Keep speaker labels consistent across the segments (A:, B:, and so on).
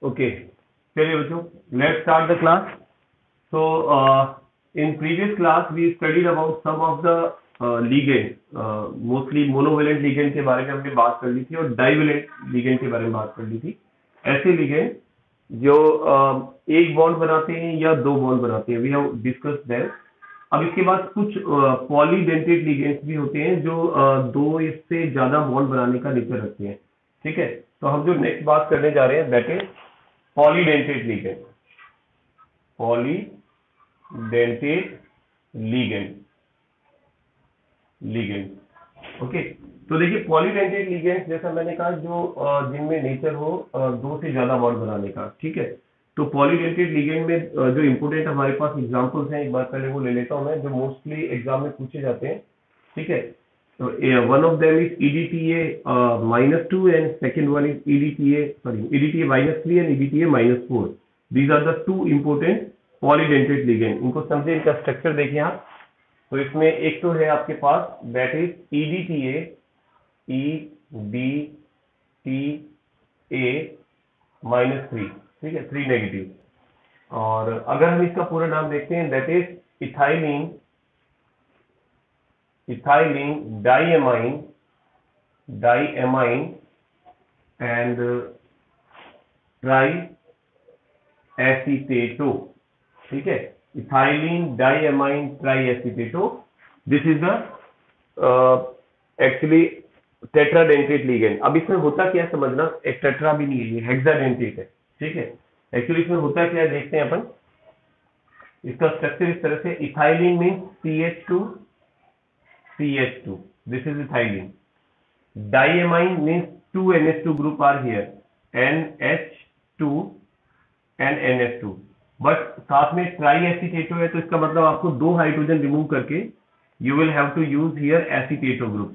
A: Okay, चलिए बच्चों, let's start the class. So in previous class we studied about some of the ligand, mostly monovalent ligand के बारे में हमने बात कर ली थी और डाइवेलेंट ligand के बारे में बात कर ली थी. ऐसे ligand जो एक बॉन्ड बनाते हैं या दो बॉन्ड बनाते हैं, वी हैव डिस्कस्ड दैट. अब इसके बाद कुछ पॉलीडेंटेड लिगेंड्स भी होते हैं जो दो इससे ज्यादा बॉन्ड बनाने का नेचर रखते हैं. ठीक है, तो हम जो नेक्स्ट बात करने जा रहे हैं that is polydentate ligand. Polydentate ligand. Okay, तो देखिए पॉलीडेंटेड लिगेंड्स जैसा मैंने कहा जो जिनमें नेचर हो दो से ज्यादा बॉन्ड बनाने का. ठीक है, तो पॉलीडेंटेड लिगेंड में जो इंपोर्टेंट हमारे पास एग्जांपल्स हैं, एक बार पहले वो ले लेता हूं मैं, जो मोस्टली एग्जाम में पूछे जाते हैं. ठीक है, तो one of them is EDTA-2 and second one is EDTA-3 and EDTA-4. These are the two important polydentate ligand. इनको समझे, इनका स्ट्रक्चर देखें आप. तो इसमें एक तो है आपके पास दैट इज EDTA-3. ठीक है, 3 नेगेटिव. और अगर हम इसका पूरा नाम देखते हैं that is ethylene diamine and triacetato. ठीक है, ethylene diamine triacetato. This is the actually tetradentate ligand. अब इसमें होता क्या समझना, एक टेट्रा भी नहीं है, ये हेक्साडेंटेट है. ठीक है, एक्चुअली इसमें होता क्या है देखते हैं अपन. इसका स्ट्रक्चर इस तरह से, ethylene means CH2. This is ethylene. Diamine means 2 NH2 group are here, NH2 and NH2. But साथ में ट्राईएसीटेटो है, तो इसका मतलब आपको 2 हाइड्रोजन रिमूव करके you will have to use here acetato group,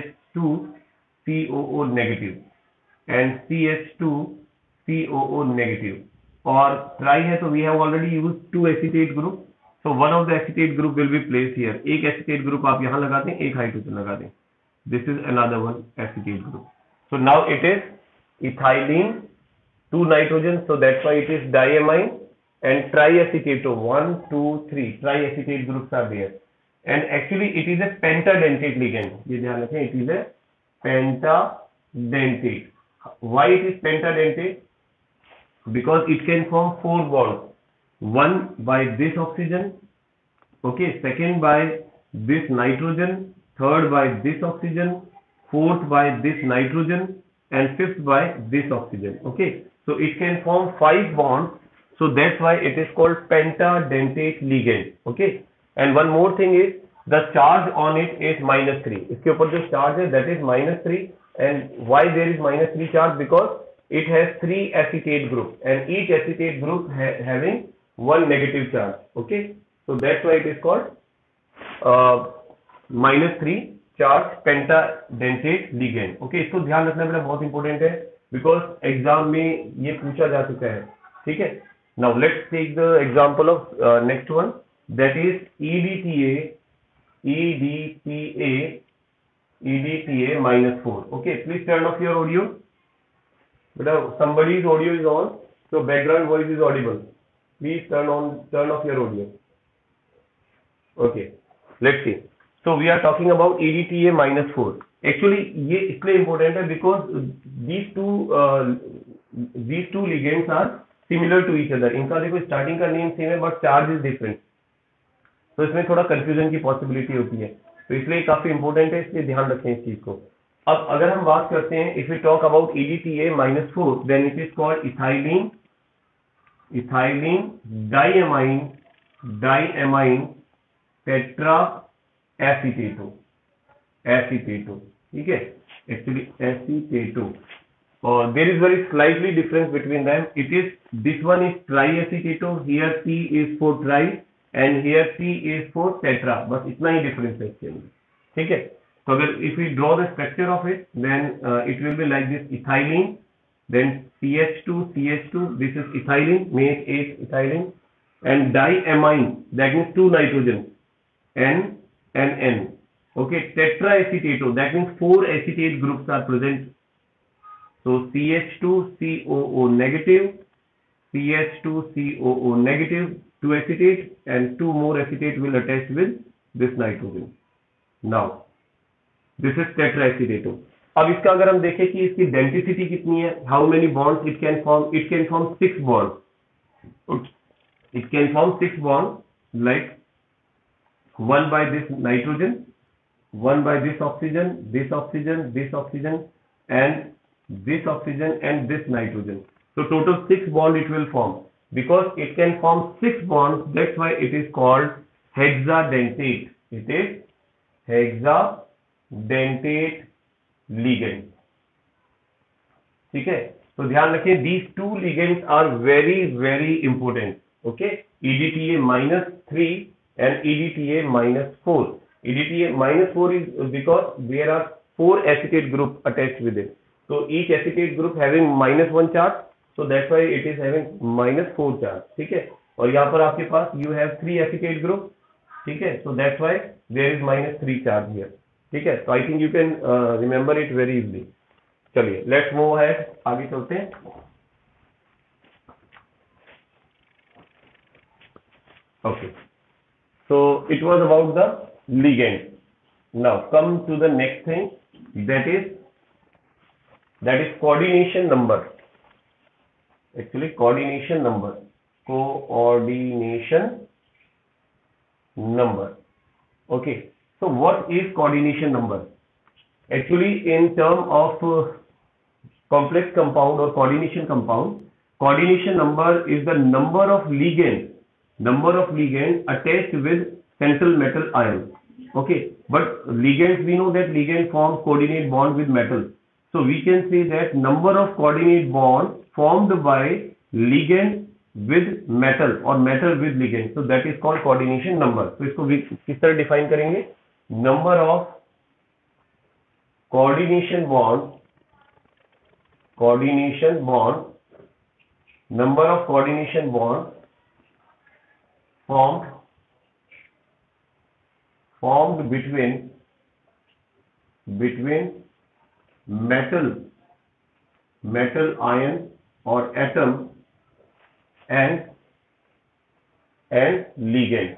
A: CH2COO negative and CH2COO negative. और tri है तो we have already use 2 acetate group, so one of the acetate group will be place here. एक acetate group आप यहां लगा दें, एक hydrogen लगा दें. This is another one acetate group. So now it is ethylene 2 nitrogen, so that's why it is diamine and triacetate. 1 2 3 triacetate groups are there, and actually it is a pentadentate ligand. ये ध्यान रखें, it is a pentadentate. Why it is pentadentate? Because it can form 4 bonds. One by this oxygen, okay, second by this nitrogen, third by this oxygen, fourth by this nitrogen, and fifth by this oxygen. Okay, so it can form 5 bonds, so that's why it is called pentadentate ligand. Okay, and one more thing is the charge on it is -3. इसके ऊपर जो charge है that is -3. and why there is -3 charge? Because it has 3 acetate group and each acetate group having 1 negative charge. Okay, so that's why it is called -3 charge pentadentate ligand. Okay, इसको ध्यान रखना मेरा बहुत important है because exam में ये पूछा जा चुका है. ठीक है, now let's take the example of next one that is EDTA-4. Okay, please turn off your audio. But somebody's audio is on, so background voice is audible. Please turn off your audio. Okay, let's see. So we are talking about EDTA-4. Actually ये इसलिए important है because these two ligands are similar to each other. इनका देखो starting का name same है but charge is different, तो इसमें थोड़ा कंफ्यूजन की पॉसिबिलिटी होती है. तो इसलिए काफी इंपॉर्टेंट है, इसलिए ध्यान रखें इस चीज को. अब अगर हम बात करते हैं, if we talk about EDTA-4 then it is called ethylene diamine tetra acetato. ठीक है, एक्चुअली एसीटेटो. और there is very slightly difference between them. It is this one is triacetato, here T is for tri and here C is for tetra. बस इतना ही difference है इसके अंदर. ठीक है, तो अगर if we draw the structure of it then it will be like this. Ethylene then CH2, this is ethylene, make 8 ethylene, and diamine, that means 2 nitrogen, N and N. Okay, tetraacetate, that means 4 acetate groups are present. So CH2COO negative CH2COO negative, 2 acetate, and 2 more acetate will attach with this nitrogen. Now this is tetraacetate. अब इसका अगर हम देखें कि इसकी density कितनी है, how many bonds it can form 6 bond. It can form 6 bonds, like 1 by this nitrogen, 1 by this oxygen, this oxygen, this oxygen, and this oxygen, and this nitrogen. So total 6 bond it will form. Because it can form 6 bonds, that's why it is called hexadentate. It is hexadentate ligand. ठीक है, तो ध्यान रखें, these two ligands are very very important. Okay, EDTA -3 and EDTA -4. EDTA -4 is because there are 4 acetate group attached with it. So each acetate group having -1 charge, so that's why it is having -4 charge. ठीक है, और यहाँ पर आपके पास you have 3 acetate group. ठीक है, so that's why there is -3 charge here. ठीक है, so I think you can remember it very easily. चलिए, let's move ahead, आगे चलते हैं. Okay, so it was about the ligand. Now come to the next thing, that is coordination number. Actually coordination number. Okay, so what is coordination number? Actually in term of complex compound or coordination compound, coordination number is the number of ligands attached with central metal ion. Okay, but ligands, we know that ligand forms coordinate bond with metal, so we can say that number of coordinate bond formed by ligand with metal or metal with ligand, so that is called coordination number. So इसको किस तरह define करेंगे? Number of coordination bond formed between metal ion or atom and ligand.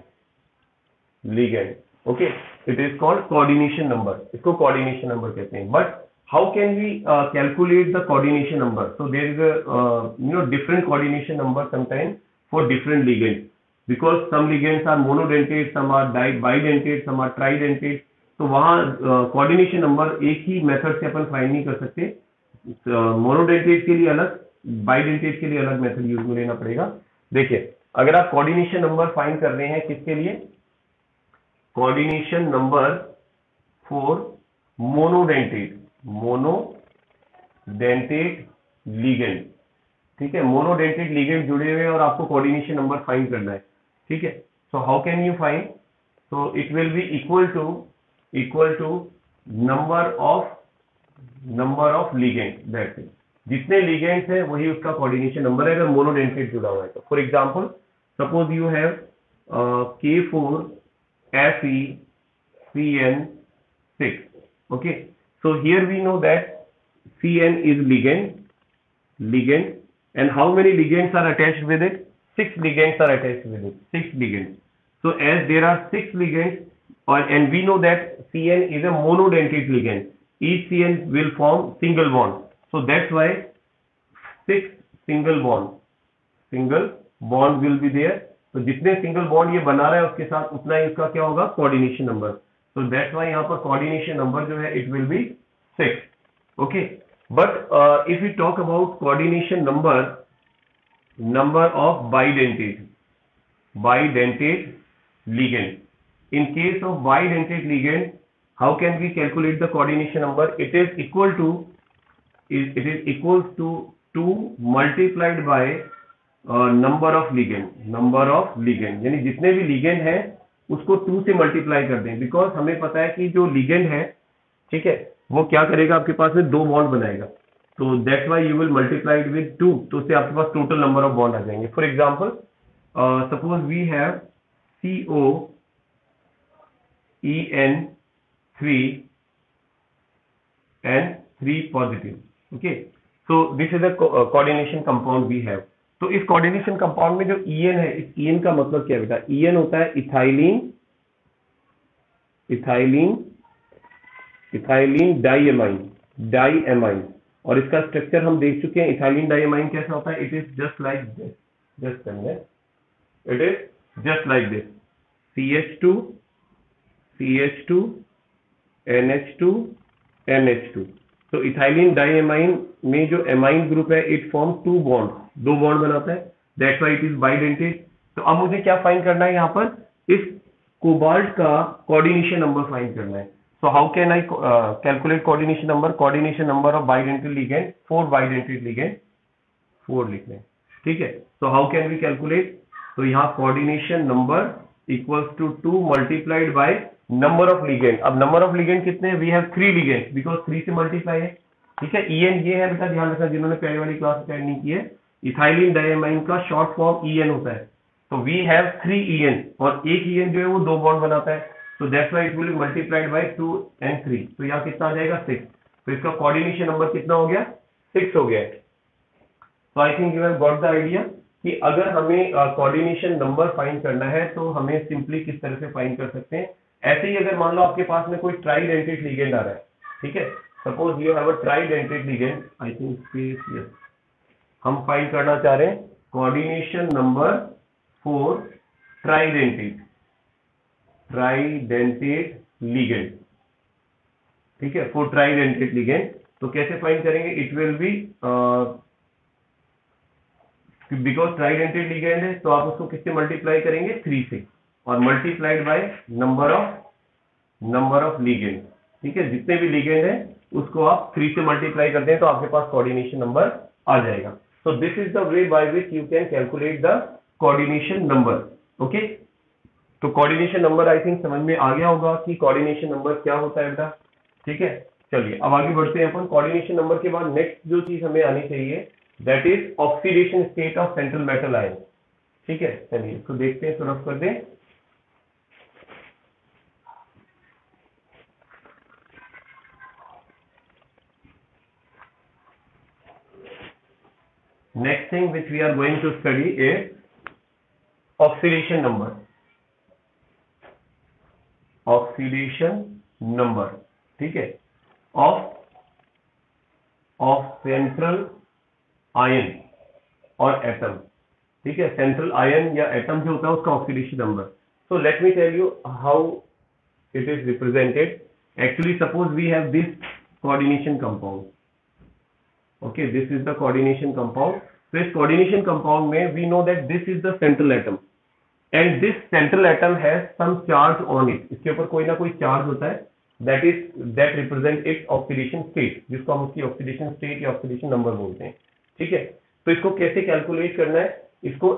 A: Okay, it is called coordination number. इसको coordination number कहते हैं. But how can we calculate the coordination number? So there is a different coordination number sometimes for different ligands, because some ligands are monodentate, some are bidentate, some are tridentate. तो वहाँ coordination number एक ही method से अपन find नहीं कर सकते. Monodentate के लिए अलग, बाइडेंटेट के लिए अलग मेथड यूज में लेना पड़ेगा. देखिए, अगर आप कोऑर्डिनेशन नंबर फाइंड कर रहे हैं किसके लिए, coordination number for monodentate ligand. ठीक है, मोनोडेंटेट लिगेंड जुड़े हुए और आपको कोऑर्डिनेशन नंबर फाइंड करना है. ठीक है, so how can you find? So it will be equal to number of ligand. That's it. जितने लिगेंड्स है वही उसका कोऑर्डिनेशन नंबर है अगर मोनोडेंटेट जुड़ा हुआ है तो. For example, suppose you have K4FeCN6. okay, so here we know that CN is ligand, and how many ligands are attached with it? 6 ligands are attached with it. 6 ligands. So as there are 6 ligands, and we know that CN is a monodentate ligand, each CN will form single bond. So that's why 6 single bond will be there. तो जितने single bond ये बना रहा है उसके साथ उतना ही इसका क्या होगा, coordination number. So that's why यहाँ पर कोऑर्डिनेशन नंबर जो है it will be 6. Okay, but if you talk about coordination number of bidentate ligand. In case of bidentate ligand, how can we calculate the coordination number? It is equal to 2 multiplied by number of ligand. यानी जितने भी ligand है उसको 2 से multiply कर दें, because हमें पता है कि जो लिगेंड है, ठीक है, वो क्या करेगा, आपके पास में 2 बॉन्ड बनाएगा. तो that's why you will multiply it with 2, तो उससे आपके पास टोटल नंबर ऑफ बॉन्ड आ जाएंगे. For example, suppose we have COEN3 and 3 positive. Okay, so this is a coordination compound we have. तो इस कोऑर्डिनेशन कंपाउंड में जो ईएन है, इस ईएन का मतलब क्या है बेटा? ईएन होता है इथाइलिन, इथाइलिन इथाइलिन डाईएमाइन। और इसका स्ट्रक्चर हम देख चुके हैं। इथाइलिन डाईएमाइन कैसा होता है? It is just like this, just it is just like this, CH2 CH2 NH2 NH2। तो इथाइलिन डाईएमाइन में जो एमाइन ग्रुप है, इट फॉर्म 2 बॉन्ड, 2 बॉन्ड बनाता है, that's why it is bidentate. तो अब मुझे क्या फाइंड करना है यहाँ पर? इस कोबाल्ट का कोऑर्डिनेशन नंबर फाइंड करना है। So how can I calculate coordination number? Coordination number of bidentate ligand, 4 bidentate ligand, 4 लिख लें, ठीक है। So how can we calculate? तो यहाँ coordination number equals to 2 multiplied by number of ligand। अब number of ligand कितने हैं? We have 3 ligand because 3 से multiply है, ठीक है। EN ये है बेटा, ध्यान रखना जिन्होंने पहले वाली क्लास अटेंड नहीं की है, इथाइलिन डाईएमाइन का शॉर्ट फॉर्म EN होता है। तो we have 3 EN और एक EN जो है वो 2 बॉन्ड बनाता है। So that's why it will be multiplied by 2 and 3। तो यहाँ कितना आ जाएगा? 6। तो इसका कोऑर्डिनेशन नंबर कितना हो गया? 6 हो गया। तो I think you have got the idea कि अगर हमें कोऑर्डिनेशन नंबर फाइंड करना है तो हमें सिंपली किस तरह से फाइंड कर सकते हैं। ऐसे ही अगर मान लो आपके पास में कोई ट्राइडेंटेट लिगेंड आ रहा है, ठीक है, suppose you have a tridentate ligand, I think space, yes, हम फाइंड करना चाह रहे हैं कोऑर्डिनेशन नंबर 4 ट्राइडेंटेट लिगेंड, ठीक है, फॉर ट्राइडेंटेट लिगेंड। तो कैसे फाइंड करेंगे? It will be because tridentate ligand है तो आप उसको किससे मल्टीप्लाई करेंगे? 3 से, और multiplied by number of ligand, ठीक है। जितने भी लिगेंड है उसको आप 3 से मल्टीप्लाई करते हैं तो आपके पास कोऑर्डिनेशन नंबर आ जाएगा। So this is the way by which you can calculate the coordination number. Okay, तो कोऑर्डिनेशन नंबर आई थिंक समझ में आ गया होगा कि कोऑर्डिनेशन नंबर क्या होता है बेटा, ठीक है। चलिए अब आगे बढ़ते हैं अपन। कोऑर्डिनेशन नंबर के बाद नेक्स्ट जो चीज हमें आनी चाहिए that is oxidation state of central metal ion, ठीक है। चलिए इसको देखते हैं, रफ कर दें। Next thing which we are going to study is oxidation number, oxidation number, ठीक है, ऑफ सेंट्रल आयन और एटम, ठीक है। सेंट्रल आयन या एटम जो होता है उसका oxidation number. So let me tell you how it is represented. Actually suppose we have this coordination compound, okay, this is the coordination compound. तो इस कोऑर्डिनेशन कंपाउंड में we know that this is the central atom and this central atom has some charge on it. इसके ऊपर कोई ना कोई charge होता है, that represent its oxidation state, जिसको हम उसकी ऑक्सीडेशन स्टेट या ऑक्सीडेशन नंबर बोलते हैं, ठीक है। तो इसको कैसे कैलकुलेट करना है? इसको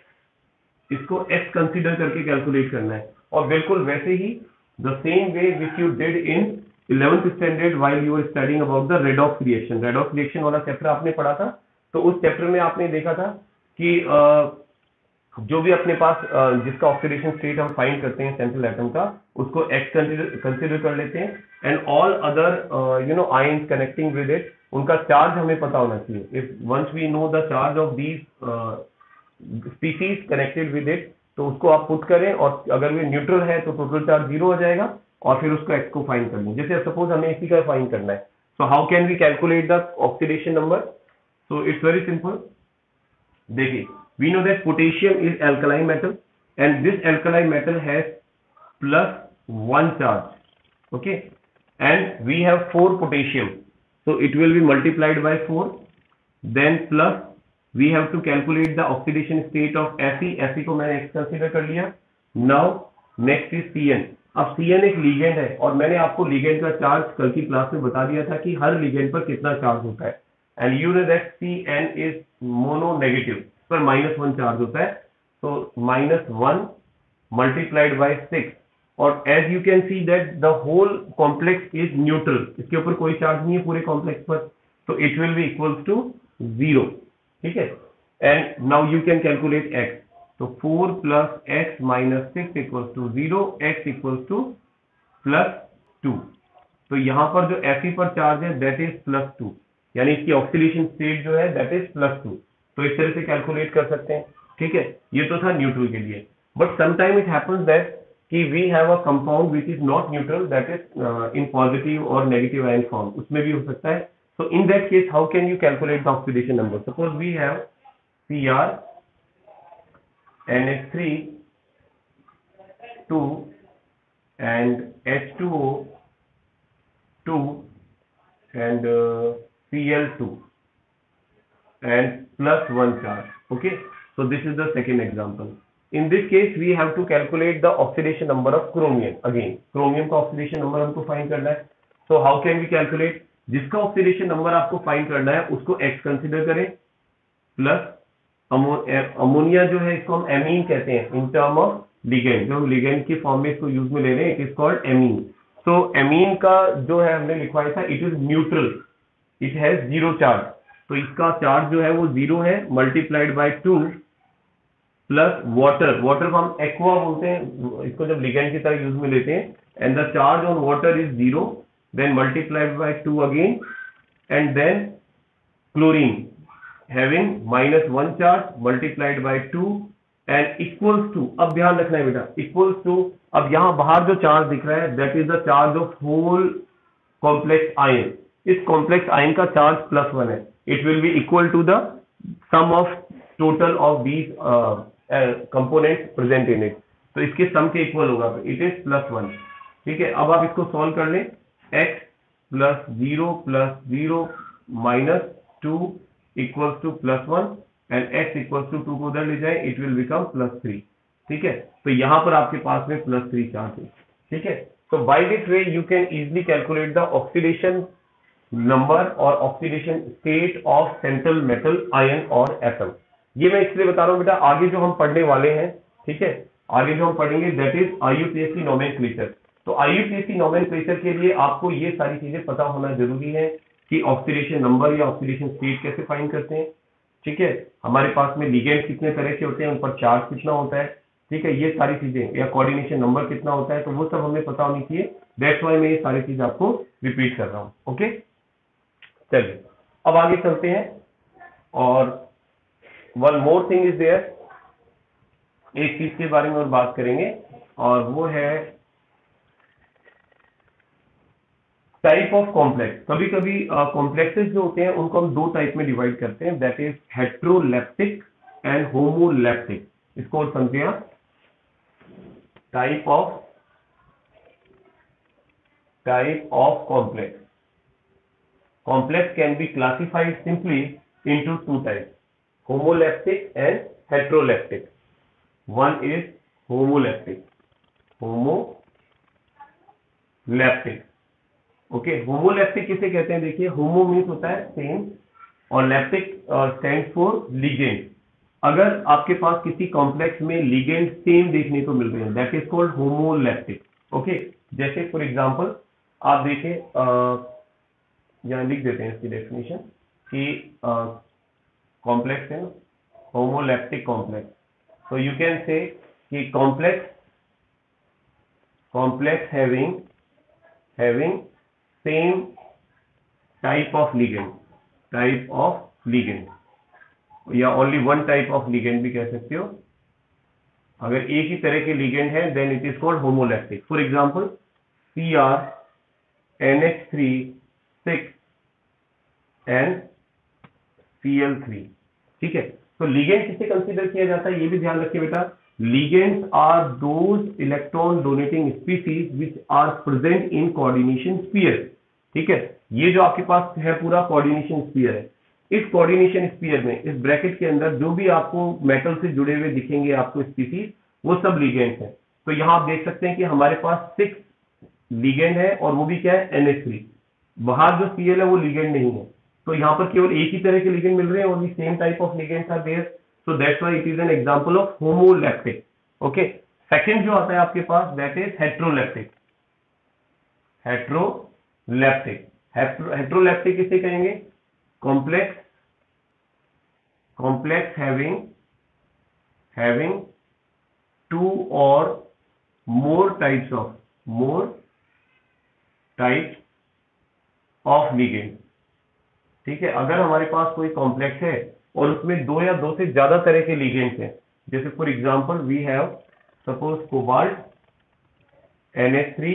A: x कंसीडर करके कैलकुलेट करना है, और बिल्कुल वैसे ही the same way which you did in 11th standard while you were studying about the redox reaction. Redox reaction वाला चैप्टर आपने पढ़ा था, तो उस चैप्टर में आपने देखा था कि जो भी अपने पास जिसका ऑक्सीडेशन स्टेट हम फाइंड करते हैं सेंट्रल एटम का, उसको x कंसीडर कर लेते हैं and all other ions connecting with it, उनका चार्ज हमें पता होना चाहिए। If once we know the charge of these species connected with it, तो उसको आप पुट करें, और अगर वे न्यूट्रल है तो टोटल चार्ज 0 हो जाएगा, और फिर उसको x को फाइंड कर लें। जैसे सपोज हमें इसी का फाइंड करना है, so how can we calculate the oxidation number? So it's very simple. देखिए, we know that potassium is alkali metal and this alkali metal has +1 charge, okay, and we have 4 potassium, so it will be multiplied by 4, then plus we have to calculate the oxidation state of Fe को मैंने x consider कर लिया। now next is Cn। अब Cn एक ligand है, और मैंने आपको लिगेंड का चार्ज कल की क्लास में बता दिया था कि हर लिगेंड पर कितना चार्ज होता है, and you know that Cn is mononegative, पर -1 चार्ज होता है, तो -1 मल्टीप्लाइड बाय 6, और as you can see that the whole complex is neutral, इसके ऊपर कोई चार्ज नहीं है पूरे कॉम्प्लेक्स पर, तो it will be equals to 0, ठीक है। And now you can calculate x, तो 4 + x - 6 equals to 0, x equals to +2। तो यहां पर जो Fe पर चार्ज है दैट इज +2, यानी इसकी ऑक्सीडेशन स्टेट जो है दैट इज +2। तो इस तरह से कैलकुलेट कर सकते हैं, ठीक है। ये तो था न्यूट्रल के लिए, but sometime it happens that कि we have a compound which is not neutral, that is in positive और नेगेटिव आयन फॉर्म, उसमें भी हो सकता है। So in that case, how can you calculate the oxidation number? Suppose we have Cr NH3 2 and H2O 2 and Cl2 and plus 1 charge. Okay, so this is the second example. In this case, we have to calculate the oxidation number of chromium. Again, chromium का oxidation number हमको find करना है. So how can we calculate? जिसका ऑक्सीडेशन नंबर आपको फाइंड करना है उसको x कंसीडर करें, प्लस अमोनिया जो है इसको हम एमीन कहते हैं इन टर्म ऑफ लिगेंड, जो हम लिगेंड की फॉर्म में इसको यूज में ले रहे हैं, इट इज कॉल्ड एमीन। सो एमीन का जो है हमने लिखवाया था, it is neutral, it has zero charge, तो इसका चार्ज जो है वो जीरो है, multiplied by 2 plus water, water को हम एक्वा बोलते हैं इसको जब लिगेंड की तरह यूज में लेते हैं, and the charge on water is zero, then multiplied by 2 again, and then chlorine having minus 1 charge multiplied by 2 and equals to, अब ध्यान रखना है बेटा, equals to, अब यहां बाहर जो चार्ज दिख रहा है that is the charge of whole complex ion, इस complex ion का चार्ज +1 है, it will be equal to the sum of total of these components present in it, तो इसके सम के इक्वल होगा, it is +1, ठीक है। अब आप इसको सॉल्व कर लें, x plus 0 minus 2 equals to +1 and x equals to 2 को उधर ले जाए, it will become +3, ठीक है। तो यहां पर आपके पास में +3 चार्ज है, ठीक है। तो by this way you can easily calculate the oxidation number or oxidation state of central metal ion or atom। ये मैं इसलिए बता रहा हूं बेटा, आगे जो हम पढ़ने वाले हैं, ठीक है, आगे जो हम पढ़ेंगे that is IUPAC nomenclature। तो IUPAC नोमेनक्लेचर के लिए आपको ये सारी चीजें पता होना जरूरी है कि ऑक्सीडेशन नंबर या ऑक्सीडेशन स्टेट कैसे फाइंड करते हैं, ठीक है, हमारे पास में लिगेंड कितने तरह के होते हैं, उन पर चार्ज कितना होता है, ठीक है, ये सारी चीजें, या कोऑर्डिनेशन नंबर कितना होता है, तो वो सब हमें पता होनी चाहिए। दैट्स व्हाई मैं ये सारी चीज आपको रिपीट कर रहा हूँ। ओके, चलिए अब आगे चलते हैं, और one more thing is there, एक चीज के बारे में और बात करेंगे, और वो है टाइप ऑफ कॉम्प्लेक्स। कभी कभी कॉम्प्लेक्सेस जो होते हैं उनको हम दो टाइप में डिवाइड करते हैं, that is heteroleptic and homoleptic. इसको और समझिए आप, type of complex. Complex can be classified simply into two types, homoleptic and heteroleptic. One is homoleptic, okay. Homoleptic किसे कहते हैं, देखिए, होमो मीन्स होता है सेम, और लेप्टिक स्टैंड फॉर लिगेंड। अगर आपके पास किसी कॉम्प्लेक्स में लिगेंड सेम देखने को मिल रहे हैं, that is called homoleptic. Okay, जैसे फॉर एग्जांपल आप देखें, यहां लिख देते हैं इसकी डेफिनेशन कि कॉम्प्लेक्स है homoleptic complex. So you can say कि complex having same type of ligand, या only one type of ligand भी कह सकते हो। अगर एक ही तरह के लिगेंड है then it is called homoleptic. For example Cr NH3 6 and Cl3, ठीक है। तो लिगेंड किसे कंसीडर किया जाता है, ये भी ध्यान रखिए बेटा, ligands are those electron donating species which are present in coordination sphere, ठीक है। ये जो आपके पास है पूरा कोऑर्डिनेशन स्फीयर है, इस कोऑर्डिनेशन स्फीयर में, इस ब्रैकेट के अंदर जो भी आपको मेटल से जुड़े हुए दिखेंगे आपको स्पीसीज, वो सब लिगेंड्स हैं। तो यहां आप देख सकते हैं कि हमारे पास 6 लिगेंड है, और वो भी क्या है, NH3। बाहर जो Cl है वो लिगेंड नहीं है, तो यहां पर केवल एक ही तरह के लिगेंड मिल रहे हैं, only same type of ligands are there, so that's why it is an example of homoleptic. Okay, second जो आता है आपके पास, दैट इज हेट्रोलेप्टिक। हेट्रोलेप्टिक किसे कहेंगे, कॉम्प्लेक्स हैविंग टू और मोर टाइप्स ऑफ लिगेंड, ठीक है। अगर हमारे पास कोई कॉम्प्लेक्स है और उसमें दो या दो से ज्यादा तरह के लिगेंड्स हैं, जैसे for example we have suppose cobalt Na3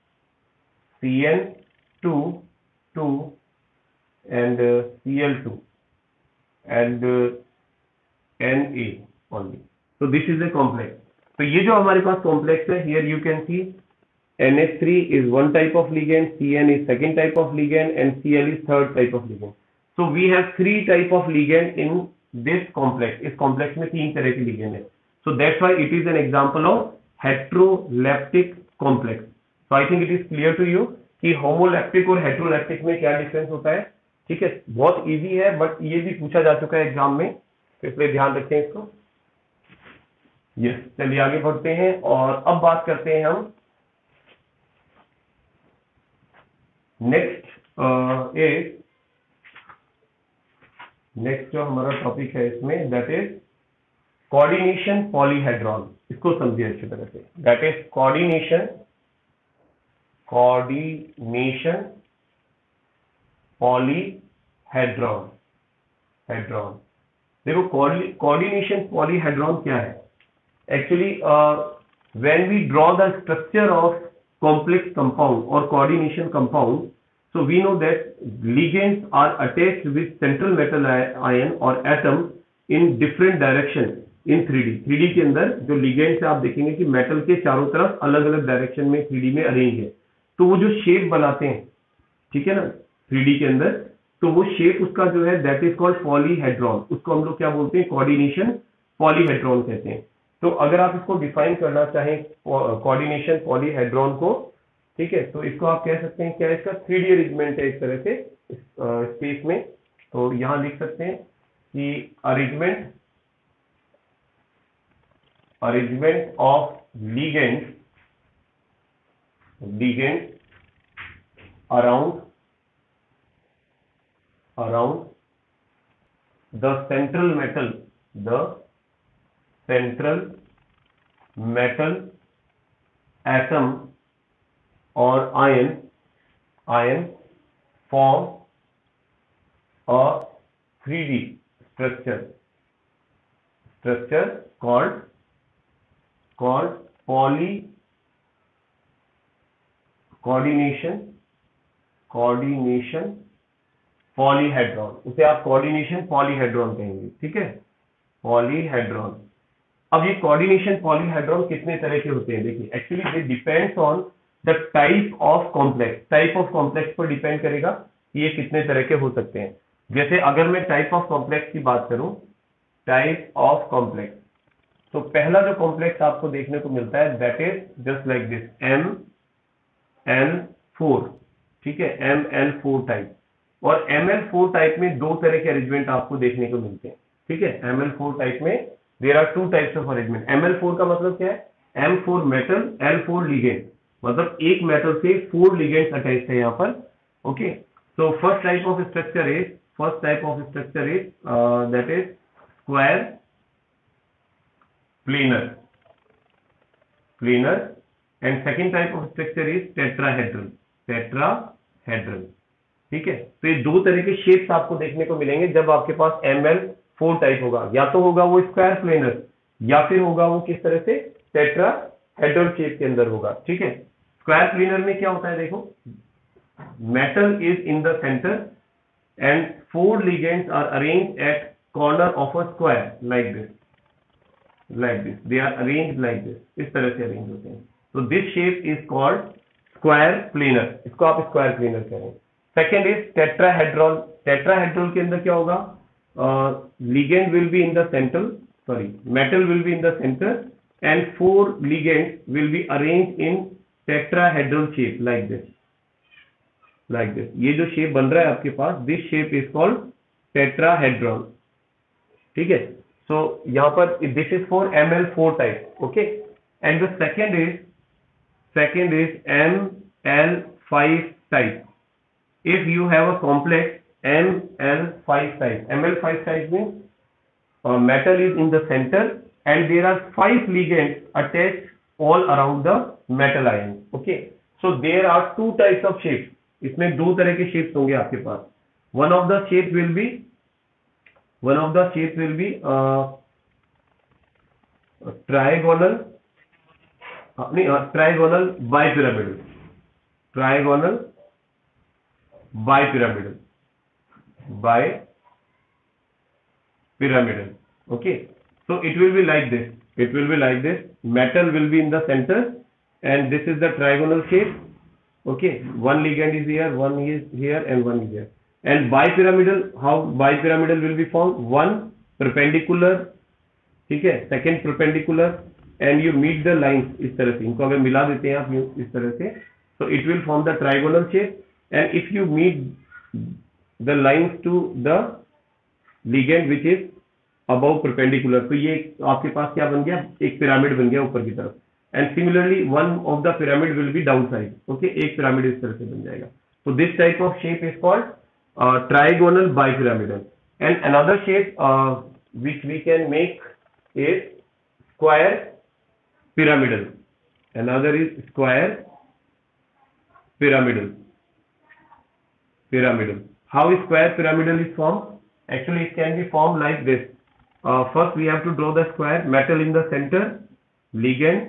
A: CN2 2 and Cl2 and Na only. So this is a complex. तो ये जो हमारे पास कॉम्प्लेक्स है, here you can see NH3 is one type of ligand, Cn is second type of ligand, and Cl is third type of ligand. So we have three type of ligand in this complex. इस complex में तीन तरह के ligand है. So that's why it is an example of heteroleptic complex. So I think it is clear to you कि homoleptic और heteroleptic में क्या डिफरेंस होता है. ठीक है, बहुत इजी है, बट ये भी पूछा जा चुका है एग्जाम में, तो इसलिए ध्यान रखें इसको. यस, चलिए आगे बढ़ते हैं और अब बात करते हैं हम नेक्स्ट जो हमारा टॉपिक है इसमें, दैट इज कोऑर्डिनेशन पॉलीहेड्रॉन. इसको समझिए अच्छी तरह से. That is coordination polyhedron. देखो कोऑर्डिनेशन पॉलीहेड्रॉन क्या है. Actually when we draw the structure of complex compound or coordination compound, so we know that ligands are attached with central metal ion or atom in different direction in 3D के अंदर जो ligands है आप देखेंगे कि metal के चारों तरफ अलग अलग डायरेक्शन में 3D में अरेंज है. तो वो जो शेप बनाते हैं, ठीक है ना, 3D के अंदर, तो वो शेप उसका जो है दैट इज कॉल्ड पॉलीहेड्रॉन. उसको हम लोग क्या बोलते हैं, कोऑर्डिनेशन पॉलीहेड्रॉन कहते हैं. तो अगर आप इसको डिफाइन करना चाहें कोऑर्डिनेशन पॉलीहेड्रॉन को, ठीक है, तो इसको आप कह सकते हैं क्या, इसका 3D अरेंजमेंट है एक तरह से स्पेस में. तो यहां लिख सकते हैं कि arrangement of ligand around the central metal atom or ion form a 3D structure called coordination polyhedron. उसे आप कोऑर्डिनेशन पॉलीहेड्रॉन कहेंगे. ठीक है, पॉलीहेड्रॉन. अब ये कोऑर्डिनेशन पॉलीहेड्रॉन कितने तरह के होते हैं, देखिए. Actually they depends on the type of complex पर डिपेंड करेगा कि ये कितने तरह के हो सकते हैं. जैसे अगर मैं टाइप ऑफ कॉम्प्लेक्स की बात करूं, टाइप ऑफ कॉम्प्लेक्स, तो पहला जो कॉम्प्लेक्स आपको देखने को मिलता है that is just like this ML4. ठीक है, ML4 टाइप. और ML4 टाइप में दो तरह के अरेंजमेंट आपको देखने को मिलते हैं. ठीक है, ML4 टाइप में there are two types of arrangement. ML4 का मतलब क्या है, M4 metal, L4 ligand, मतलब एक मेटल से 4 ligands अटैच है यहाँ पर. Okay, so first type of structure is that is square planar, and second type of structure is tetrahedral. ठीक है, तो ये दो तरह के शेप्स आपको देखने को मिलेंगे जब आपके पास ML4 टाइप होगा. या तो होगा वो स्क्वायर प्लेनर, या फिर होगा वो किस तरह से, टेट्राहेड्रल शेप के अंदर होगा. ठीक है, स्क्वायर प्लेनर में क्या होता है, देखो, metal is in the centre and 4 ligands are arranged at corner of a square like this. They are arranged like this. इस तरह से अरेंज होते हैं. तो this shape is called square planar. इसको आप स्क्वायर प्लेनर करें. Second is tetrahedral. टेट्राहेड्रल के अंदर क्या होगा, ligand will be in the metal will be in the center and 4 ligands will be arranged in tetrahedral shape like this. ये जो shape बन रहा है आपके पास, this shape is called tetrahedron. ठीक है, so यहाँ पर this is for ML4 type. okay, and the second is ML5 type. If you have a complex ML5 type means metal is in the center and there are 5 ligands attached all around the metal ion. Okay, so there are two types of shapes. इसमें दो तरह के shapes होंगे आपके पास. One of the shape will be one of the shapes will be trigonal, trigonal bipyramidal, trigonal bipyramidal, bipyramidal. Okay, so it will be like this. It will be like this. Metal will be in the center, and this is the trigonal shape. Okay, one ligand is here, one is here, and one is here. And bipyramidal, how bipyramidal will be formed? One perpendicular, ठीक है, second perpendicular, and you meet the lines इस तरह से, इनको अगर मिला देते हैं आप इस तरह से, so it will form the trigonal shape. And if you meet the lines to the ligand which is above perpendicular, तो ये आपके पास क्या बन गया, एक पिरामिड बन गया ऊपर की तरफ. And similarly one of the pyramid will be downside. Okay, एक पिरामिड इस तरह से बन जाएगा. So this type of shape is called trigonal bipyramidal. And another shape which we can make is square pyramidal. Another is square pyramidal. How is square pyramidal is formed? Actually it can be formed like this. First we have to draw the square, metal in the center, ligand,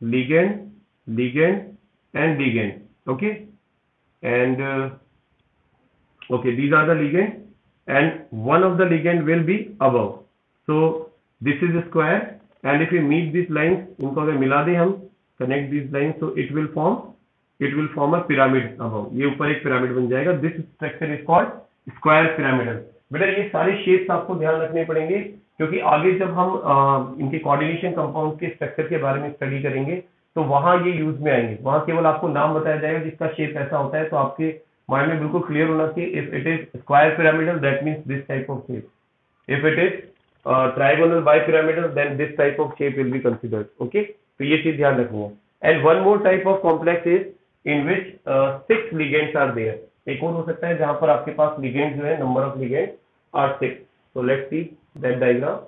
A: and ligand. Okay, and okay, these are the ligand, and one of the ligand will be above. So this is a square, and if we meet these lines, इनको अगर मिला दें हम, connect these lines, so it will form a pyramid above. ये ऊपर एक pyramid बन जाएगा. This structure is called square pyramidal. बेटा ये सारे shapes आपको ध्यान रखने पड़ेंगे, क्योंकि आगे जब हम इनके कोऑर्डिनेशन कंपाउंड के स्ट्रक्चर के बारे में स्टडी करेंगे तो वहां ये यूज में आएंगे. वहां केवल आपको नाम बताया जाएगा जिसका शेप ऐसा होता है, तो आपके माइंड में बिल्कुल क्लियर होना चाहिए. If it is square pyramidal that means this type of shape. If it is trigonal bipyramidal then this type of shape will be considered. Okay, तो ये चीज ध्यान रखनी है. And one more type of complex is in which 6 ligands are there. एक और हो सकता है जहां पर आपके पास ligands जो है, number of ligands are 6. So let's see that diagram.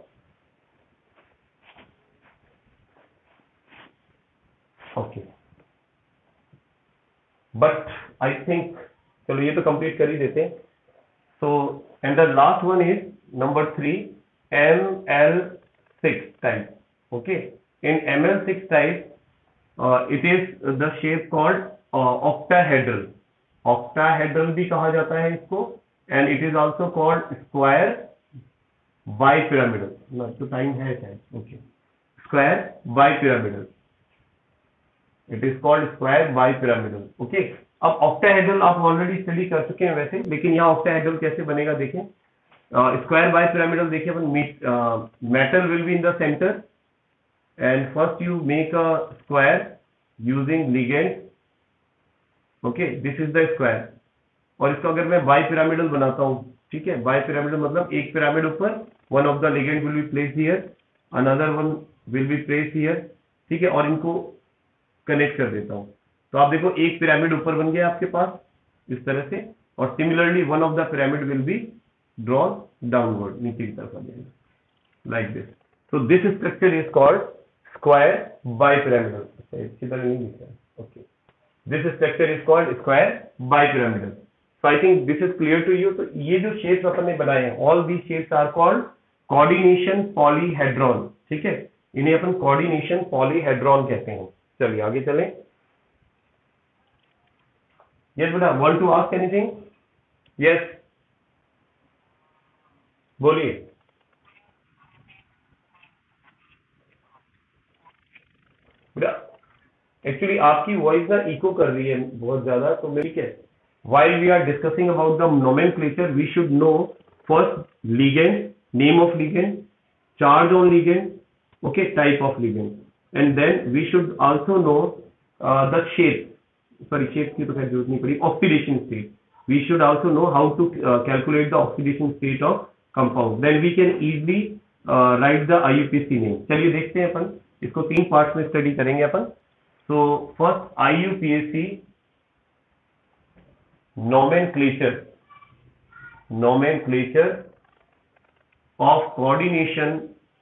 A: Okay, but I think चलो ये तो कंप्लीट कर ही देते हैं. So and the last one is number 3, ML6 type. Okay, in ML6 type it is the shape called octahedral. Octahedral भी कहा जाता है इसको, and it is also called square bipyramidal. No, तो टाइम है शायद. Okay, square bipyramidal. It is called square bipyramidal. Okay, अब octahedral आप ऑलरेडी स्टडी कर चुके हैं वैसे, लेकिन यहाँ octahedral कैसे बनेगा देखें. Square bipyramidal देखिए अपन, metal will be in the center, and first you make a square using ligand. Okay, this is the square. और इसको अगर मैं bipyramidal बनाता हूँ, ठीक है, bipyramidal मतलब एक पिरामिड ऊपर, one of the ligand will be placed here, another one will be placed here, ठीक है, और इनको कनेक्ट कर देता हूँ. तो आप देखो एक पिरामिड ऊपर बन गया आपके पास इस तरह से, और similarly one of the pyramid will be drawn downward, नीचे की तरफ आ जाएगा like this. So this structure is called square bipyramidal. इसकी तरह नहीं दिख रहा. Okay, this structure is called square bipyramidal. So I think this is clear to you. तो ये जो shapes अपन ने बनाए हैं, all these shapes are called coordination polyhedron. ठीक है, इन्हें अपन coordination polyhedron कहते हैं. चलिए आगे चलें. Yes बेटा, want to ask anything? Yes, बोलिए. बेटा एक्चुअली आपकी वॉइस ना इको कर रही है बहुत ज्यादा, तो ठीक है. While we are discussing about the nomenclature, we should know first ligand, name of ligand, charge on ligand, okay, type of ligand, and then we should also know the shape. Sorry, shape की तो खैर जरूरत नहीं पड़ी. Oxidation state. We should also know how to calculate the oxidation state of compound. Then we can easily write the IUPAC name. चलिए देखते हैं अपन इसको 3 पार्ट्स में स्टडी करेंगे अपन. So first IUPAC nomenclature of coordination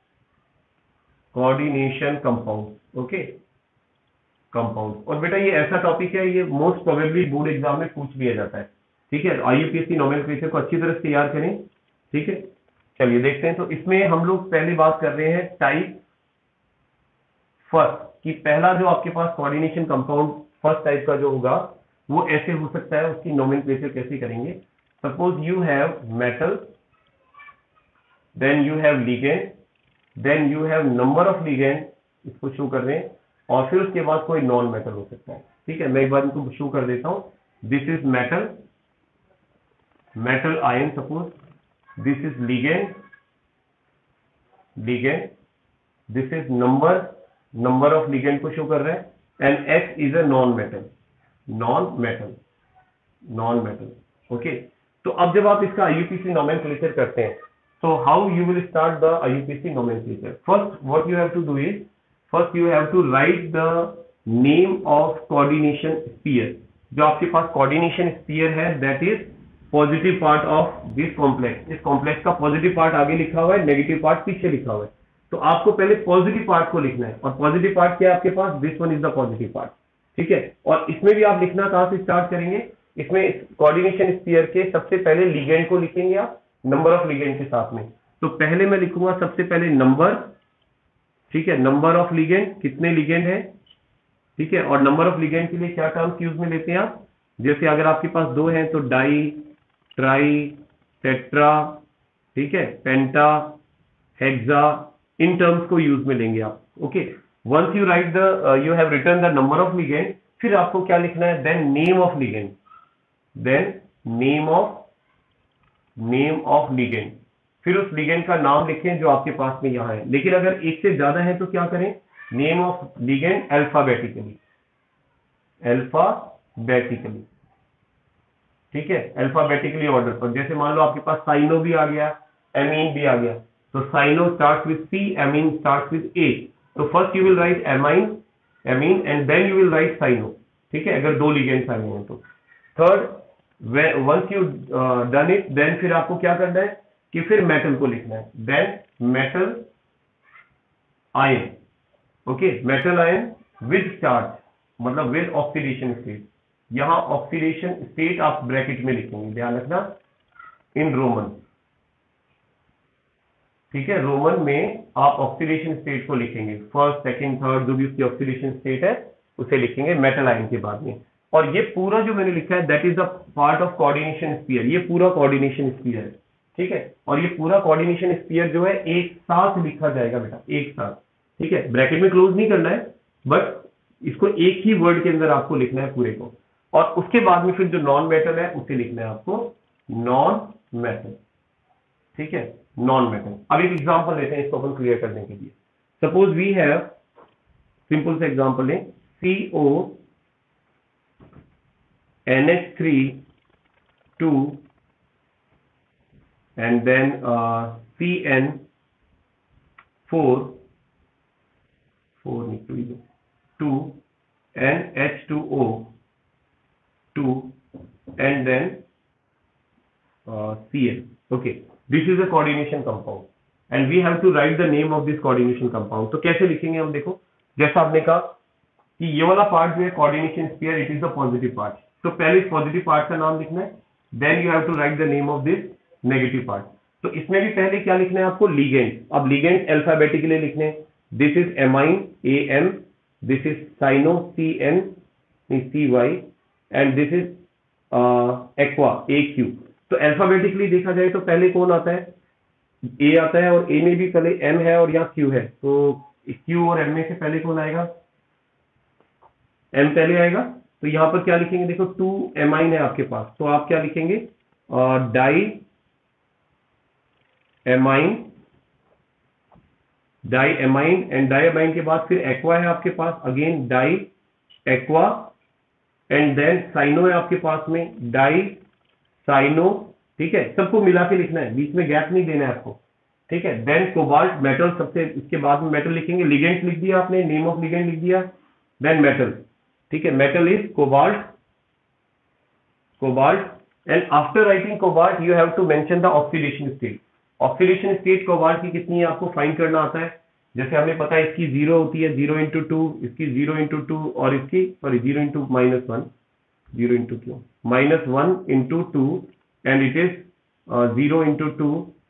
A: compound. Okay, compound. और बेटा ये ऐसा टॉपिक है, ये मोस्ट प्रोबेबली बोर्ड एग्जाम में पूछ लिया जाता है. ठीक है, IUPAC नोमेनक्लेचर को अच्छी तरह से तैयार करें. ठीक है, चलिए देखते हैं। तो इसमें हम लोग पहले बात कर रहे हैं टाइप फर्स्ट कि पहला जो आपके पास कोऑर्डिनेशन कंपाउंड फर्स्ट टाइप का जो होगा वो ऐसे हो सकता है, उसकी नोमेनक्लेचर कैसे करेंगे। Suppose you have metal, then you have ligand, then you have number of ligand, इसको शो कर रहे हैं, और फिर उसके बाद कोई नॉन मेटल हो सकता है। ठीक है, मैं एक बार इनको शो कर देता हूं। This is metal, metal ion suppose, this is ligand, ligand, this is number, number of ligand को शो कर रहे हैं, and X is a non metal, non metal, non metal. Okay, तो अब जब आप इसका IUPAC नोमेनक्लेचर करते हैं, so how you will start the IUPAC nomenclature? First, what you have to do is, first you have to write the name of coordination sphere. जो आपके पास coordination sphere है, that is positive part of this complex. इस complex का positive part आगे लिखा हुआ है, negative part पीछे लिखा हुआ है। तो आपको पहले positive part को लिखना है, और positive part क्या है आपके पास? This one is the positive part. ठीक है, और इसमें भी आप लिखना कहाँ से स्टार्ट करेंगे? इसमें कोऑर्डिनेशन स्फीयर के सबसे पहले लिगेंड को लिखेंगे आप, नंबर ऑफ लिगेंड के साथ में। तो पहले मैं लिखूंगा सबसे पहले नंबर, ठीक है, नंबर ऑफ लिगेंड, कितने लिगेंड है, ठीक है, और नंबर ऑफ लिगेंड के लिए क्या टर्म्स यूज में लेते हैं आप, जैसे अगर आपके पास दो हैं तो डाई, ट्राई, टेट्रा, ठीक है, पेंटा, हेक्सा, इन टर्म्स को यूज में लेंगे आप। Okay, once you write the you have written the number of ligand, फिर आपको क्या लिखना है, then name of ligand, then name of ligand, फिर उस लिगेंड का नाम लिखें जो आपके पास में यहां है। लेकिन अगर एक से ज्यादा है तो क्या करें, name of ligand alphabetically, alphabetically, ठीक है, अल्फाबेटिकली ऑर्डर पर। जैसे मान लो आपके पास साइनो भी आ गया, एमीन भी आ गया, तो cyano start with C, amine start with A, तो first you will write amine, amine, and then you will write cyano. ठीक है, अगर दो लिगेंड्स आए हैं तो। Third, once you done it, then फिर आपको क्या करना है कि फिर मेटल को लिखना है, then metal ion, okay, metal ion with charge, मतलब विद ऑक्सीडेशन स्टेट। यहां ऑक्सीडेशन स्टेट आप ब्रैकेट में लिखेंगे, ध्यान रखना, इन रोमन, ठीक है, रोमन में आप ऑक्सीडेशन स्टेट को लिखेंगे, फर्स्ट, सेकंड, थर्ड, जो भी उसकी ऑक्सीडेशन स्टेट है उसे लिखेंगे मेटल आयन के बाद में। और ये पूरा जो मैंने लिखा है, that is the part of coordination sphere, ये पूरा कोऑर्डिनेशन स्फीयर है। ठीक है, और ये पूरा कोऑर्डिनेशन स्फीयर जो है एक साथ लिखा जाएगा बेटा, एक साथ, ठीक है, ब्रैकेट में क्लोज नहीं करना है, बट इसको एक ही वर्ड के अंदर आपको लिखना है पूरे को। और उसके बाद में फिर जो नॉन मेटल है उसे लिखना है आपको नॉन मेटल, ठीक है, नॉन मेटल। अब एक एग्जांपल लेते हैं इसको अपन क्लियर करने के लिए। सपोज वी हैव, सिंपल सा एग्जांपल लें, CO NH3 2 and then CN 4 2 and H2O 2 and then Cl. Okay, this is a coordination compound and we have to write the name of this coordination compound. तो कैसे लिखेंगे हम, देखो, जैसा आपने कहा कि ये वाला पार्ट जो है coordination sphere, it is the positive part, तो पहले इस पॉजिटिव पार्ट का नाम लिखना है, then you have to write the name of this negative part. तो इसमें भी पहले क्या लिखना है आपको, लिगेंड। अब लिगेंड अल्फाबेटिकली लिखने, this is amine AM, this is cyano CN CY, and this is aqua AQ। तो अल्फाबेटिकली देखा जाए तो पहले कौन आता है, A आता है, और A में भी पहले M है और यहाँ Q है, तो Q और M में से पहले कौन आएगा, M पहले आएगा। तो यहां पर क्या लिखेंगे, देखो 2 एमाइन है आपके पास, तो आप क्या लिखेंगे, di amine, di amine, and di amine के बाद फिर एक्वा है आपके पास, again di aqua, and then cyano है आपके पास में, डाई साइनो, ठीक है, सबको मिला के लिखना है, बीच में गैप नहीं देना है आपको, ठीक है। देन कोबाल्ट मेटल, सबसे इसके बाद में मेटल लिखेंगे, लिगेंड लिख दिया आपने, नेम ऑफ लिगेंड लिख दिया, देन मेटल, ठीक है, metal is cobalt, and after writing cobalt you have to mention the oxidation state. Oxidation state cobalt की कितनी है आपको फाइंड करना आता है, जैसे हमें पता है इसकी 0 होती है, 0 into 2, इसकी 0 into 2, और इसकी सॉरी 0 into -1, 0 into क्यों -1 into 2, and it is 0 into 2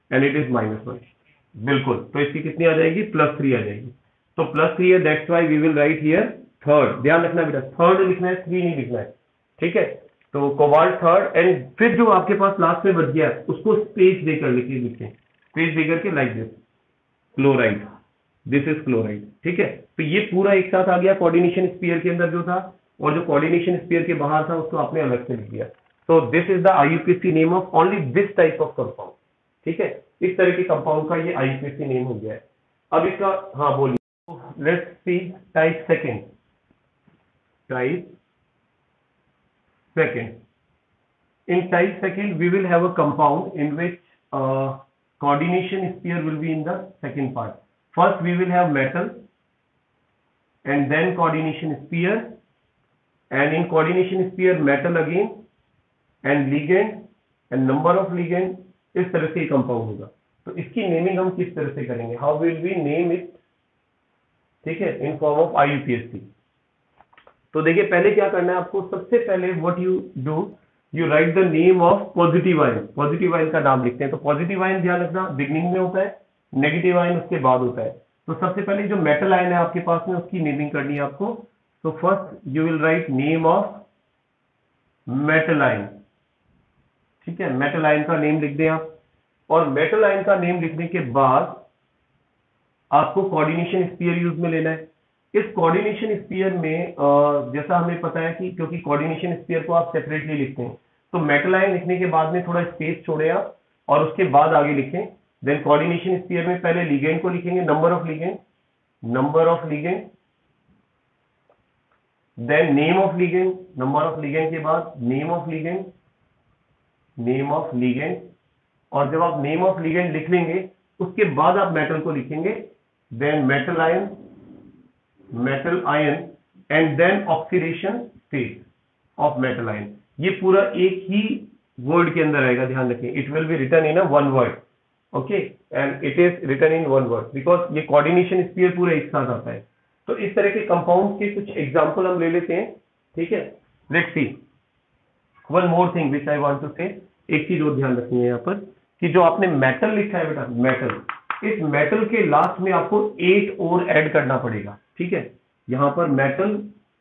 A: and it is -1। बिल्कुल, तो इसकी कितनी आ जाएगी, +3 आ जाएगी। तो +3 है, that's why we will write here third. ध्यान रखना बेटा, थर्ड लिखना है, 3 नहीं लिखना है, ठीक है। तो कोबाल्ट थर्ड, एंड फिर जो आपके पास लास्ट में बच गया उसको स्पेस देकर लिखिए, स्पेस देकर के like this, chloride, this is chloride, ठीक है। तो ये पूरा एक साथ आ गया कोऑर्डिनेशन स्फीयर के अंदर जो था, और जो कोऑर्डिनेशन स्फीयर के बाहर था उसको आपने अलग से लिख दिया। तो this is the IUPAC name of only this type of compound, ठीक है। इस तरह के कंपाउंड का ये IUPAC नेम हो गया है। अब इसका, हाँ बोलिए, let's see type second. Type second. In type second, we will have a compound in which coordination sphere will be in the second part. First, we will have metal, and then coordination sphere, and in coordination sphere metal again, and ligand, and number of ligand. इस तरह से compound होगा। तो इसकी naming हम किस तरह से करेंगे, how will we name it, ठीक है, इन फॉर्म ऑफ IUPAC। तो देखिए पहले क्या करना है आपको, सबसे पहले what you do, you write the name of positive ion. Positive ion का नाम लिखते हैं। तो पॉजिटिव आयन ध्यान रखना बिगिनिंग में होता है, नेगेटिव आयन उसके बाद होता है। तो सबसे पहले जो मेटल आयन है आपके पास में उसकी नेमिंग करनी है आपको। तो first you will write name of metal ion, ठीक है, मेटल आयन का नेम लिख दें आप। और मेटल आयन का नेम लिखने के बाद आपको कोऑर्डिनेशन स्फीयर यूज में लेना है। इस कोऑर्डिनेशन स्फीयर में जैसा हमें पता है कि क्योंकि कोऑर्डिनेशन स्फीयर को आप सेपरेटली लिखते हैं, तो मेटल आयन लिखने के बाद में थोड़ा स्पेस छोड़े आप और उसके बाद आगे लिखें। देन कोऑर्डिनेशन स्फीयर में पहले लिगेंड को लिखेंगे, number of ligand, then name of ligand, number of ligand के बाद नेम ऑफ लिगेंड, और जब आप नेम ऑफ लिगेंड लिख लेंगे उसके बाद आप मेटल को लिखेंगे, then metal ion and then oxidation state of metal ion. ये पूरा एक ही वर्ड के अंदर आएगा, ध्यान रखें। It will be written in one word, okay, and it is written in one word because ये कोऑर्डिनेशन स्फीयर पूरा एक साथ आता है। तो इस तरह के कंपाउंड के कुछ एग्जांपल हम ले लेते हैं, ठीक है। Let's see one more thing which I want to say. एक चीज और ध्यान रखनी है यहाँ पर कि जो आपने मेटल लिखा है बेटा, मेटल, इस मेटल के लास्ट में आपको 8 और ऐड करना पड़ेगा, ठीक है। यहां पर मेटल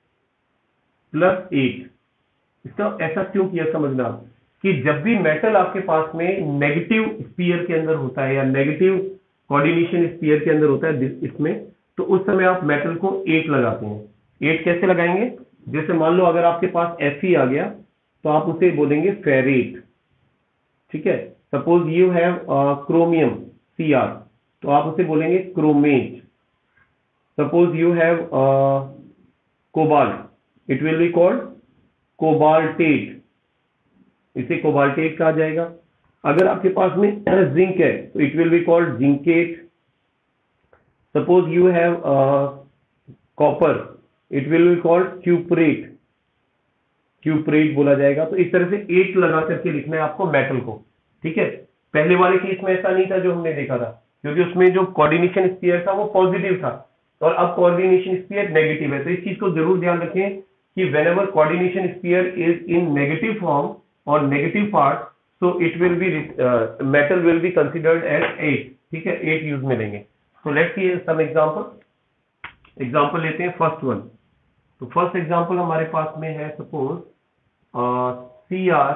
A: +8, इसका ऐसा क्यों किया समझना आप, कि जब भी मेटल आपके पास में नेगेटिव स्फीयर के अंदर होता है या नेगेटिव कोऑर्डिनेशन स्फीयर के अंदर होता है इसमें, तो उस समय आप मेटल को 8 लगाते हैं। 8 कैसे लगाएंगे, जैसे मान लो अगर आपके पास Fe आ गया तो आप उसे बोलेंगे फेरेट, ठीक है। Suppose you have chromium Cr, तो आप उसे बोलेंगे chromate. Suppose you have cobalt, it will be called cobaltate, इसे कोबाल्टेट कहा जाएगा। अगर आपके पास में जिंक है तो it will be called zincate. Suppose you have copper, it will be called cuprate, cuprate बोला जाएगा। तो इस तरह से 8 लगा करके लिखना है आपको मेटल को, ठीक है। पहले वाले केस में ऐसा नहीं था जो हमने देखा था, क्योंकि उसमें जो कोऑर्डिनेशन स्फीयर था वो पॉजिटिव था और अब कोऑर्डिनेशन स्फीयर नेगेटिव है। तो इस चीज को जरूर ध्यान रखें कि whenever coordination sphere is in negative form और negative part, so it will be metal will be considered as 8, ठीक है, 8 यूज में लेंगे। तो लेट्स सी सम एग्जांपल लेते हैं। फर्स्ट वन, तो फर्स्ट एग्जांपल हमारे पास में है, suppose Cr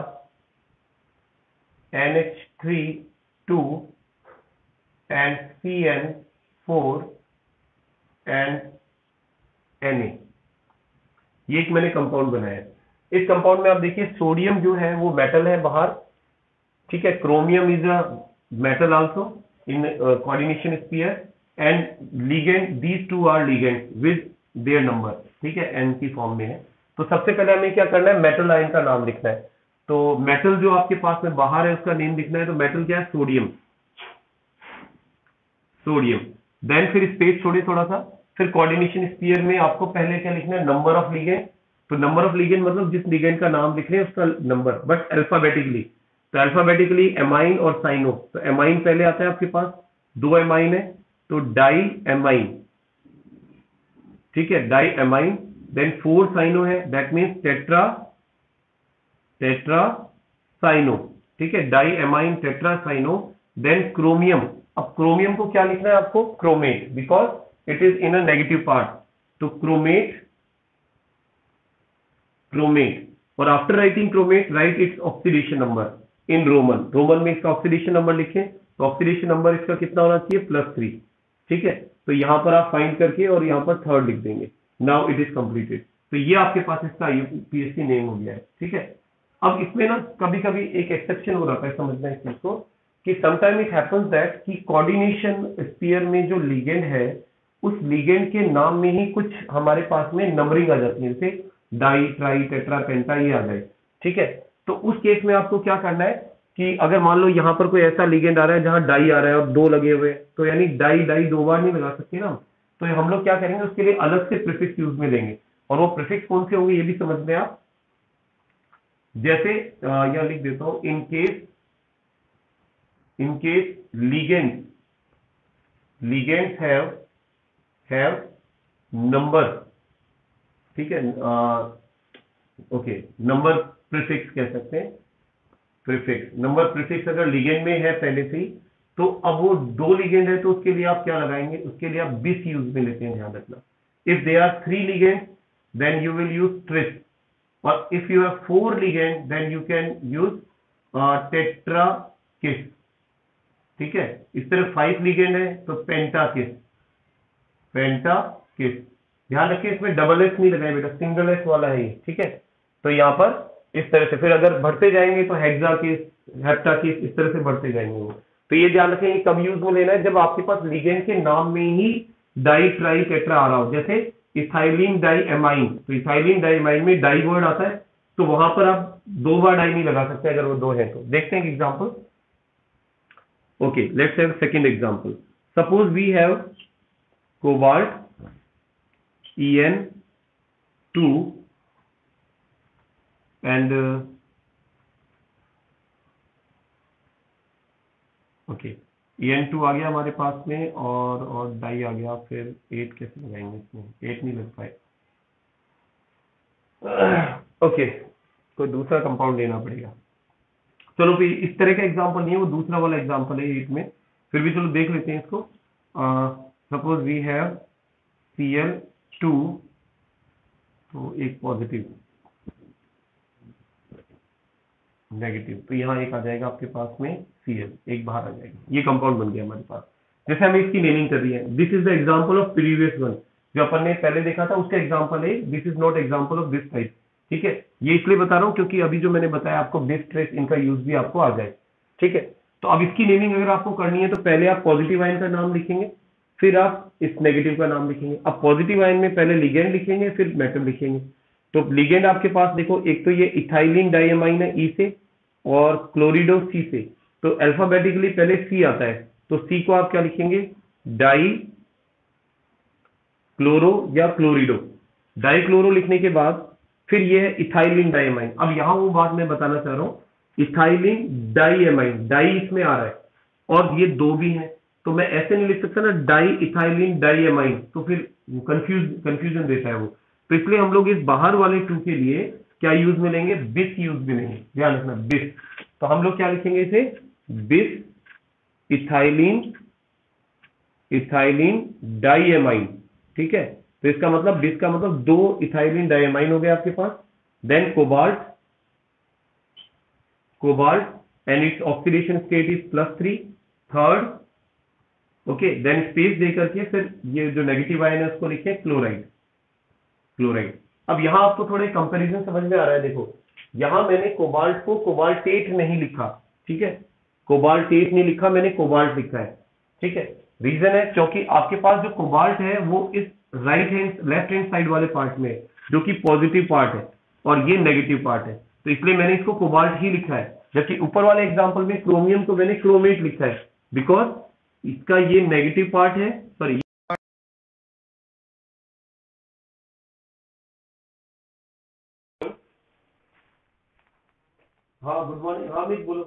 A: NH3 2 and CN4 and Na, ये एक मैंने कंपाउंड बनाया है। इस कंपाउंड में आप देखिए सोडियम जो है वो मेटल है बाहर, ठीक है। Chromium is a metal also in coordination sphere and ligand, these two are ligand with their number, ठीक है, N की फॉर्म में है। तो सबसे पहले हमें क्या करना है, मेटल आयन का नाम लिखना है। तो मेटल जो आपके पास में बाहर है उसका नेम लिखना है। तो मेटल क्या है, सोडियम, देन फिर स्पेस छोड़े थोड़ा सा, फिर कोऑर्डिनेशन स्फीयर में आपको पहले क्या लिखना है, नंबर ऑफ लिगेंड। तो नंबर ऑफ लिगेंड मतलब जिस लिगेंड का नाम लिख रहे हैं उसका नंबर, बट अल्फाबेटिकली। तो अल्फाबेटिकली एमाइन और साइनो। तो एमाइन पहले आता है आपके पास, 2 एमाइन है तो डाई एमाइन, ठीक है, डाई एमाइन। देन 4 साइनो है, दैट मीन्स टेट्रा साइनो, ठीक है, diamine tetracyano. Then chromium, अब क्रोमियम को क्या लिखना है आपको, chromate, because it is in a negative part, तो क्रोमेट, क्रोमेट, और after writing chromate write its oxidation number in Roman, Roman में इसका ऑक्सीडेशन नंबर लिखें, तो ऑक्सीडेशन नंबर इसका कितना होना चाहिए, +3, ठीक है। तो यहां पर आप फाइंड करके और यहां पर थर्ड लिख देंगे, नाउ इट इज कंप्लीटेड। तो ये आपके पास इसका यूपीएससी नेम हो गया है, ठीक है। अब इसमें ना कभी कभी एक एक्सेप्शन हो रहा है, समझना इस चीज को, कि समटाइम इट हैपेंस दैट कि कोऑर्डिनेशन स्फीयर में जो लिगेंड है, उस लिगेंड के नाम में ही कुछ हमारे पास में नंबरिंग आ जाती है, जैसे डाई, ट्राई, टेट्रा, पेंटा, ये आ जाए, ठीक है। तो उस केस में आपको क्या करना है कि अगर मान लो यहां पर कोई ऐसा लिगेंड आ रहा है जहां डाई आ रहा है और 2 लगे हुए, तो यानी डाई डाई 2 बार नहीं लगा सकते ना, तो हम लोग क्या करेंगे, उसके लिए अलग से प्रीफिक्स यूज में लेंगे, और वो प्रीफिक्स कौन से होंगे ये भी समझ में आप। जैसे यहां लिख देता हूं, in case ligands have number, ठीक है, ओके, नंबर प्रीफिक्स कह सकते हैं, प्रीफिक्स, नंबर प्रीफिक्स अगर लिगेंड में है पहले से ही, तो अब वो 2 लिगेंड है तो उसके लिए आप क्या लगाएंगे, उसके लिए आप बिस यूज में लेते हैं, ध्यान रखना। If there are 3 ligand then you will use tris, और if you have 4 ligand then you can use tetrakis, ठीक है। इस तरह 5 लिगेंड है तो पेंटा किस, पेंटा किस, ध्यान रखिए इसमें डबल एस नहीं लगाए बेटा, सिंगल एस वाला है ये, ठीक है। तो यहाँ पर इस तरह से, फिर अगर बढ़ते जाएंगे तो हेक्सा किस, हेप्टा किस, इस तरह से बढ़ते जाएंगे वो। तो ये ध्यान रखें, कब यूज में लेना है, जब आपके पास लिगेंड के नाम में ही डाई, ट्राई, टेट्रा आ रहा हो, जैसे इथाइलिन डाई एमाइन, तो इथाइलिन डाई एमाइन में डाई वर्ड आता है, तो वहां पर आप 2 बार डाई नहीं लगा सकते अगर वो 2 है तो। देखते हैं example. Okay, let's have second example. Suppose we have cobalt En2 and okay, En2 आ गया हमारे पास में, और डाई आ गया, फिर 8 कैसे लगाएंगे इसमें, 8 नहीं लग पाए। ओके, कोई दूसरा कंपाउंड लेना पड़ेगा। चलो फिर इस तरह का एग्जांपल नहीं है, वो दूसरा वाला एग्जांपल है 8 में, फिर भी चलो देख लेते हैं इसको। सपोज वी हैव Cl2, तो एक पॉजिटिव, नेगेटिव, तो यहाँ एक आ जाएगा आपके पास में Cl, एक बाहर आ जाएगा, ये कंपाउंड बन गया हमारे पास। जैसे हमें इसकी नेमिंग कर रही है, this is the example of previous one, जो अपन ने पहले देखा था उसका एग्जांपल है, this is not example of this type, ठीक है। ये इसलिए बता रहा हूँ क्योंकि अभी जो मैंने बताया आपको बिस, ट्रेस, इनका यूज भी आपको आ जाए, ठीक है। तो अब इसकी नेमिंग अगर आपको करनी है तो पहले आप पॉजिटिव आयन का नाम लिखेंगे, फिर आप इस नेगेटिव का नाम लिखेंगे। अब पॉजिटिव आयन में पहले लिगेंड लिखेंगे, फिर मेटल लिखेंगे। तो लिगेंड आपके पास देखो, एक तो ये इथाइलिन डाइएमाइन है, ई से, और क्लोरिडो सी से, तो अल्फाबेटिकली पहले सी आता है, तो सी को आप क्या लिखेंगे, डाई क्लोरो या क्लोरिडो, डाई क्लोरो लिखने के बाद फिर ये है इथाइलिन डाइएमाइन। अब यहां वो बात मैं बताना चाह रहा हूं, इथाइलिन डाइएमाइन, डाई इसमें आ रहा है और ये 2 भी हैं, तो मैं ऐसे नहीं लिख सकता ना डाई इथाइलिन डाइएमाइन, तो फिर कंफ्यूजन देता है वो। तो इसलिए हम लोग इस बाहर वाले 2 के लिए क्या यूज में लेंगे, बिस यूज में लेंगे, ध्यान रखना बिस। तो हम लोग क्या लिखेंगे इसे, बिस इथाइलिन, इथाइलिन डाइएमाइन, ठीक है। तो इसका मतलब, बिस का मतलब 2 इथाइलिन डाइएमाइन हो गया आपके पास। Then cobalt, cobalt and its oxidation state is +3, third, okay. Then space दे करके फिर ये जो नेगेटिव आयन है उसको लिखे क्लोराइड, क्लोराइड। अब यहां आपको थोड़े कंपैरिजन समझ में आ रहा है, देखो यहां मैंने कोबाल्ट को कोबाल्टेट नहीं लिखा, ठीक है, कोबाल्टेट नहीं लिखा, मैंने कोबाल्ट लिखा है, ठीक है। रीजन है क्योंकि आपके पास जो कोबाल्ट है वो इस right hand, left hand side वाले पार्ट में है, जो कि पॉजिटिव पार्ट है, और ये नेगेटिव पार्ट है, तो इसलिए मैंने इसको कोबाल्ट ही लिखा है। जबकि ऊपर वाले एग्जाम्पल में क्रोमियम को मैंने क्रोमेट लिखा है, बिकॉज इसका ये नेगेटिव पार्ट है, सॉरी। हाँ गुड मॉर्निंग, हाँ मिस बोलो।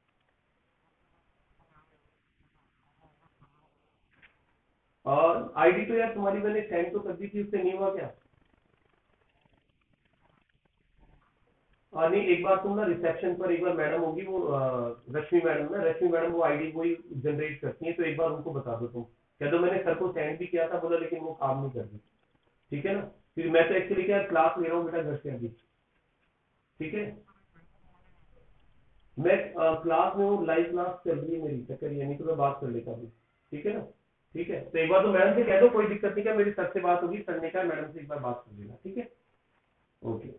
A: और आईडी तो यार तुम्हारी मैंने सेंड तो कर दी थी, उससे नहीं हुआ क्या। नहीं, एक बार तुम ना रिसेप्शन पर एक बार मैडम होगी वो रश्मि मैडम ना, रश्मि मैडम वो आईडी वही जनरेट करती है, तो एक बार उनको बता दो तुम, कह दो मैंने सर को सेंड भी किया था, बोला लेकिन वो काम नहीं कर रही। ठीक है ना, फिर मैं तो एक्चुअली क्या क्लास ले रहा हूँ बेटा घर से अभी। ठीक है, मैं क्लास में हूँ, लाइव क्लास चल रही है मेरी, चक्कर ये नहीं तो मैं बात कर लेता हूँ। ठीक है ना, ठीक है, तो एक बार तो मैडम से कह दो, कोई दिक्कत नहीं, क्या मेरी सर से बात होगी, सर ने कहा मैडम से एक बार बात कर लेना। ठीक है, okay.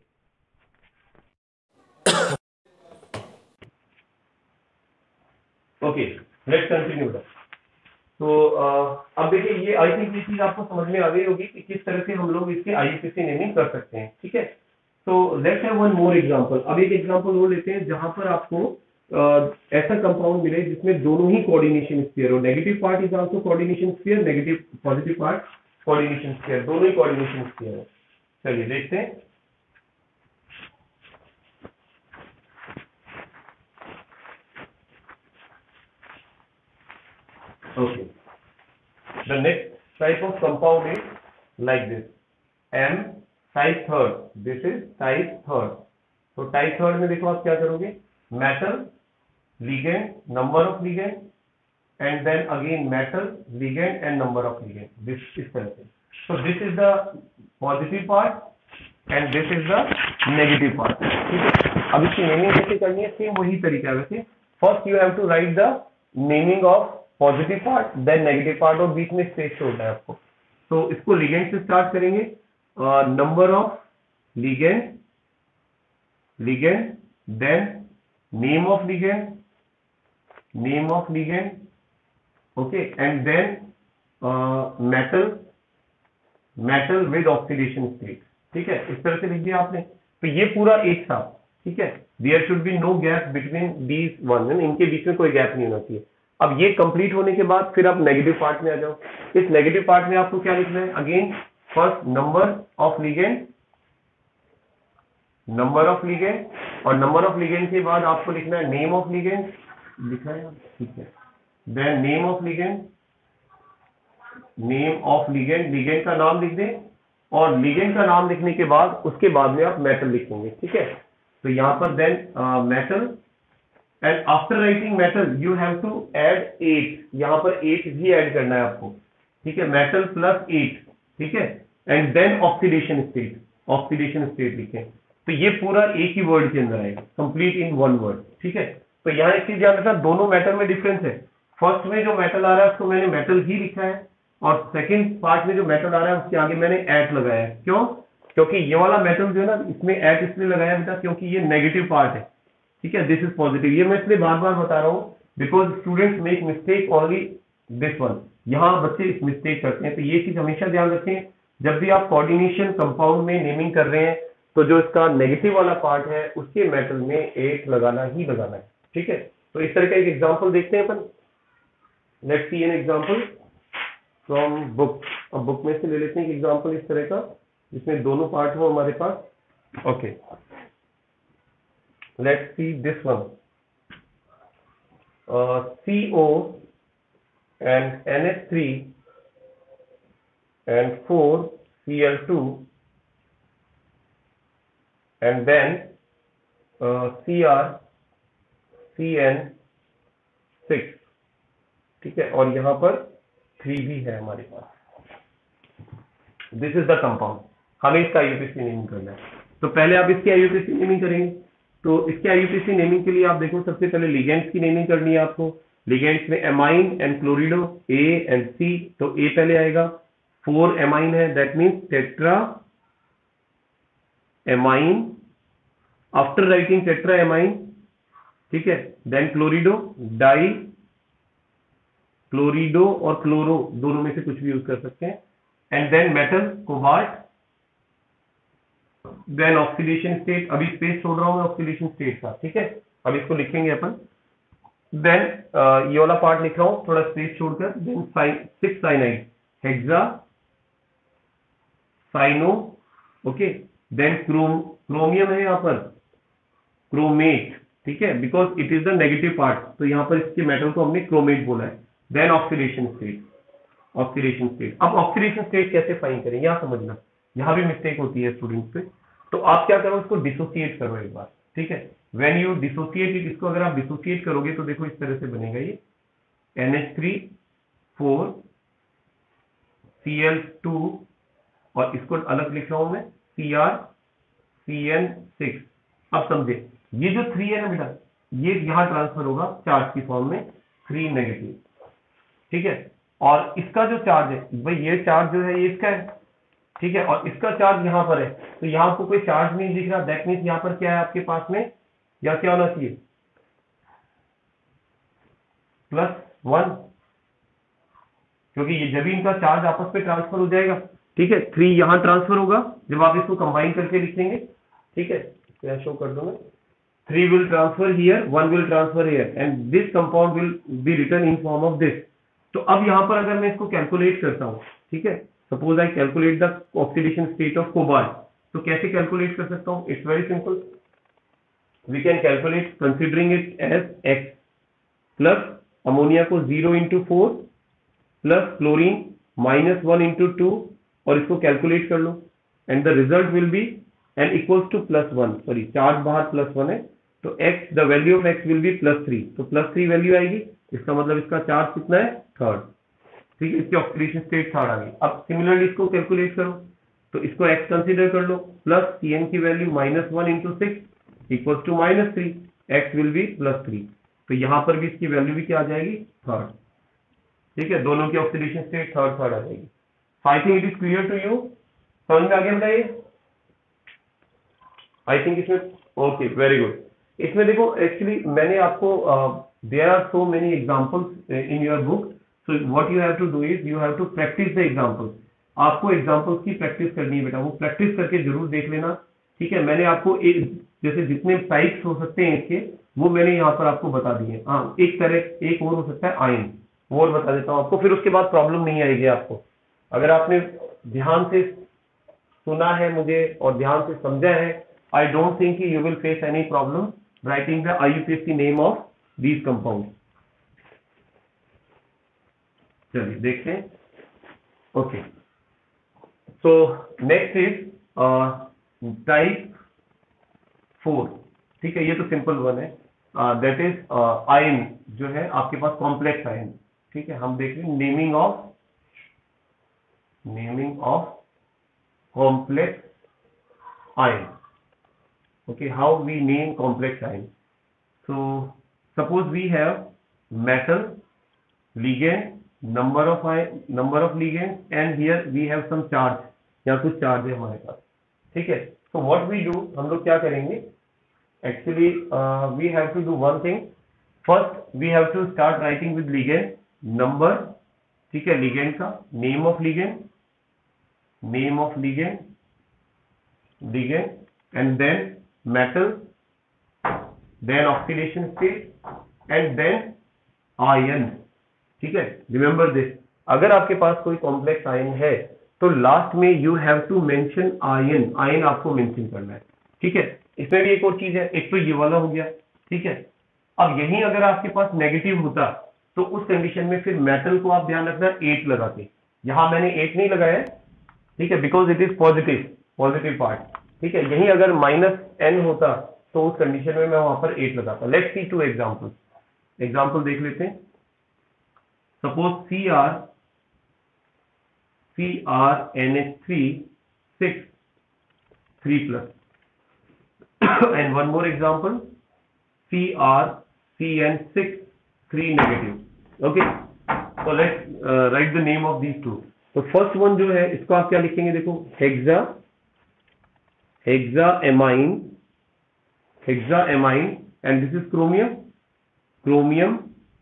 A: Okay, let's continue that. तो अब देखिए, ये आई थिंक ये चीज आपको समझ में आ गई होगी कि किस तरह से हम लोग इसके आईयूपीसी नेमिंग कर सकते हैं। ठीक है, तो let's have one more example. अब एक एग्जांपल और लेते हैं जहां पर आपको ऐसा कंपाउंड मिले जिसमें दोनों ही कोऑर्डिनेशन स्फीयर हो, negative part is also coordination sphere, negative positive part coordination sphere, दोनों ही कोऑर्डिनेशन स्फीयर है। चलिए देखते हैं। Okay. The next type of compound is like this. M type third. This is type third. तो type third में देखो आप क्या करोगे, metal, ligand, number of ligand, and then again metal, ligand and number of ligand. This इस तरह से. So this is the positive part and this is the negative part. ठीक है, अब इसकी नेमिंग कैसे करनी है, सेम वही तरीका है वैसे। First you have to write the naming of positive part then negative part, और बीच में स्पेस छोड़ना है आपको। तो इसको लिगेंड से स्टार्ट करेंगे, number of ligand, ligand, then name of ligand, name of ligand, okay, and then metal, metal with oxidation state. ठीक है, इस तरह से लिख दिया आपने। तो ये पूरा एक साथ, ठीक है, there should be no gap between these one, इनके बीच में कोई गैप नहीं होना चाहिए। अब ये कंप्लीट होने के बाद फिर आप नेगेटिव पार्ट में आ जाओ। इस नेगेटिव पार्ट में आपको क्या लिखना है, again first number of ligand, number of ligand, और नंबर ऑफ लिगेंड के बाद आपको लिखना है नेम ऑफ लिगेंड, लिखा है, ठीक है, then name of ligand, name of ligand, ligand का नाम लिख दें, और लिगेंड का नाम लिखने के बाद उसके बाद में आप मेटल लिखेंगे। ठीक है, तो यहां पर then metal, and after writing metal you have to add 8, यहां पर 8 भी ऐड करना है आपको। ठीक है, मेटल प्लस 8, ठीक है, and then oxidation state, oxidation state लिखें। तो ये पूरा एक ही वर्ड के अंदर आएगा, कंप्लीट इन वन वर्ड। ठीक है, तो यहाँ एक चीज ध्यान रखना, दोनों मेटल में डिफरेंस है। फर्स्ट में जो मेटल आ रहा है उसको मैंने मेटल ही लिखा है, और सेकंड पार्ट में जो मेटल आ रहा है उसके आगे मैंने एट लगाया है। क्यों, क्योंकि ये वाला मेटल जो है ना, इसमें एट इसलिए लगाया बेटा क्योंकि ये नेगेटिव पार्ट है। ठीक है, दिस इज पॉजिटिव। ये मैं इसलिए बार बार बता रहा हूँ because students make mistake only this one, यहाँ बच्चे इस मिस्टेक करते हैं। तो ये चीज हमेशा ध्यान रखें, जब भी आप कोऑर्डिनेशन कंपाउंड में नेमिंग कर रहे हैं तो जो इसका नेगेटिव वाला पार्ट है उसके मेटल में 8 लगाना ही लगाना है। ठीक है, तो इस तरह का एक एग्जाम्पल देखते हैं अपन। Let's see an example from book. अब बुक में से ले लेते हैं एग्जाम्पल इस तरह का जिसमें दोनों पार्ट हो हमारे पास। Okay, let's see this one, CO and NH3 and 4Cl2 and then Cr CN6। ठीक है, और यहां पर 3 भी है हमारे पास। दिस इज द कंपाउंड, हमें इसका आईयूपीसी नेमिंग करना है। तो पहले आप इसकी आईयूपीसी नेमिंग करेंगे। तो इसके आईयूपीसी नेमिंग के लिए आप देखो, सबसे पहले लिगेंड्स की नेमिंग करनी है आपको। लिगेंड्स में amine and chlorido, A and C, तो A पहले आएगा। 4 एमाइन है, that means tetraamine, after writing tetraamine. ठीक है, देन क्लोरिडो, डाई, क्लोरिडो और क्लोरो दोनों में से कुछ भी यूज कर सकते हैं, and then metal cobalt, then oxidation state. अभी स्पेस छोड़ रहा हूं मैं ऑक्सीडेशन स्टेट का। ठीक है, अब इसको लिखेंगे अपन। देन ये वाला पार्ट लिख रहा हूं थोड़ा स्पेस छोड़कर, then 6 cyanide, hexacyano, okay, then chromium है यहाँ पर, क्रोमेट। ठीक है, because it is the negative part, तो यहाँ पर इसके मेटल को हमने क्रोमेट बोला है। Then oxidation state, oxidation state. अब ऑक्सीडेशन स्टेट कैसे फाइंड करें, यहां समझना, यहां भी मिस्टेक होती है स्टूडेंट्स पे। तो आप क्या करो, इसको डिसोसिएट करो एक बार। ठीक है। व्हेन यू डिसोसिएट इट, इसको अगर आप डिसोसिएट करोगे तो देखो इस तरह से बनेगा ये NH3 4 Cl2 और इसको अलग लिख रहा हूं मैं CrCN6। अब समझे, ये जो 3 है ना बेटा, ये यहां ट्रांसफर होगा चार्ज की फॉर्म में 3 नेगेटिव, ठीक है। और इसका जो चार्ज है भाई, ये चार्ज जो है ये इसका है, ठीक है, और इसका चार्ज यहां पर है, तो यहां आपको कोई चार्ज नहीं दिख रहा, दैट मीन्स यहां पर क्या है आपके पास में, या क्या होना चाहिए +1, क्योंकि ये जब भी इनका चार्ज आपस में ट्रांसफर हो जाएगा, ठीक है। 3 यहां ट्रांसफर होगा जब आप इसको कंबाइन करके लिखेंगे, ठीक है। क्या शो कर दूं मैं, 3 will transfer here, 1 will transfer here, and this compound will be written in form of this. तो अब यहां पर अगर मैं इसको कैलकुलेट करता हूं, ठीक है, suppose I calculate the oxidation state of cobalt, तो कैसे कैलकुलेट कर सकता हूं, it's very simple, we can calculate considering it as x plus ammonia को 0 into 4 प्लस क्लोरीन -1 into 2, और इसको कैलकुलेट कर लो, and the result will be n equals to +1, sorry charge बाहर +1 है, तो x, the value of x will be +3, तो +3 value आएगी, इसका मतलब इसका चार्ज कितना है, थर्ड, ठीक है, इसकी ऑक्सीडेशन स्टेट थर्ड आ गई। अब सिमिलरली इसको कैलकुलेट करो, तो इसको x कंसीडर कर लो, प्लस Cn की value -1 into 6 equals to -3, x will be +3, तो यहां पर भी इसकी वैल्यू भी क्या आ जाएगी, थर्ड, ठीक है, दोनों की ऑक्सीडेशन स्टेट थर्ड थर्ड आ जाएगी। I think it is clear to you, समझ में आ गया बताइए, आई थिंक इसमें ओके, वेरी गुड। इसमें देखो एक्चुअली मैंने आपको there are so many examples in your book, so what you have to do is you have to practise the examples. आपको एग्जांपल्स की प्रैक्टिस करनी है बेटा, वो प्रैक्टिस करके जरूर देख लेना, ठीक है। मैंने आपको एक जैसे जितने टाइप्स हो सकते हैं इसके, वो मैंने यहाँ पर आपको बता दिए। हाँ, एक तरह एक और हो सकता है आयन, वो और बता देता हूँ आपको, फिर उसके बाद प्रॉब्लम नहीं आएगी आपको। अगर आपने ध्यान से सुना है मुझे और ध्यान से समझा है, I don't think you will face any problem writing the IUPAC name of these compounds. चलिए देखते हैं, okay. So next is type 4, ठीक है, ये तो सिंपल वन है, दैट इज आयन जो है आपके पास कॉम्प्लेक्स आयन, ठीक है। हम देख रहे हैं naming of complex ion, okay, how we name complex ion. So suppose we have metal, ligand, number of ligands, and here we have some charge, या कुछ चार्ज है हमारे पास, ठीक है। so what we do, हम लोग क्या करेंगे, actually we have to do one thing, first we have to start writing with ligand number, ठीक है, ligand का name of ligand, and then metal, then oxidation state, and then ion, ठीक है। Remember this, अगर आपके पास कोई complex ion है तो लास्ट में you have to mention ion आपको मेंशन करना है, ठीक है। इसमें भी एक और चीज है, एक तो ये वाला हो गया, ठीक है। अब यही अगर आपके पास नेगेटिव होता तो उस कंडीशन में फिर मेटल को आप ध्यान रखना 8 लगाते, यहां मैंने 8 नहीं लगाया, ठीक है, because it is positive part, ठीक है। यही अगर -n होता तो उस कंडीशन में मैं वहां पर 8 लगाता। लेट्स सी 2 एग्जांपल देख लेते हैं। Suppose CrNH3 6 3+ and one more example, CrCN6 3 negative, okay, so let's write the name of these two. तो फर्स्ट वन जो है इसको आप क्या लिखेंगे, देखो hexaamine, and this is chromium,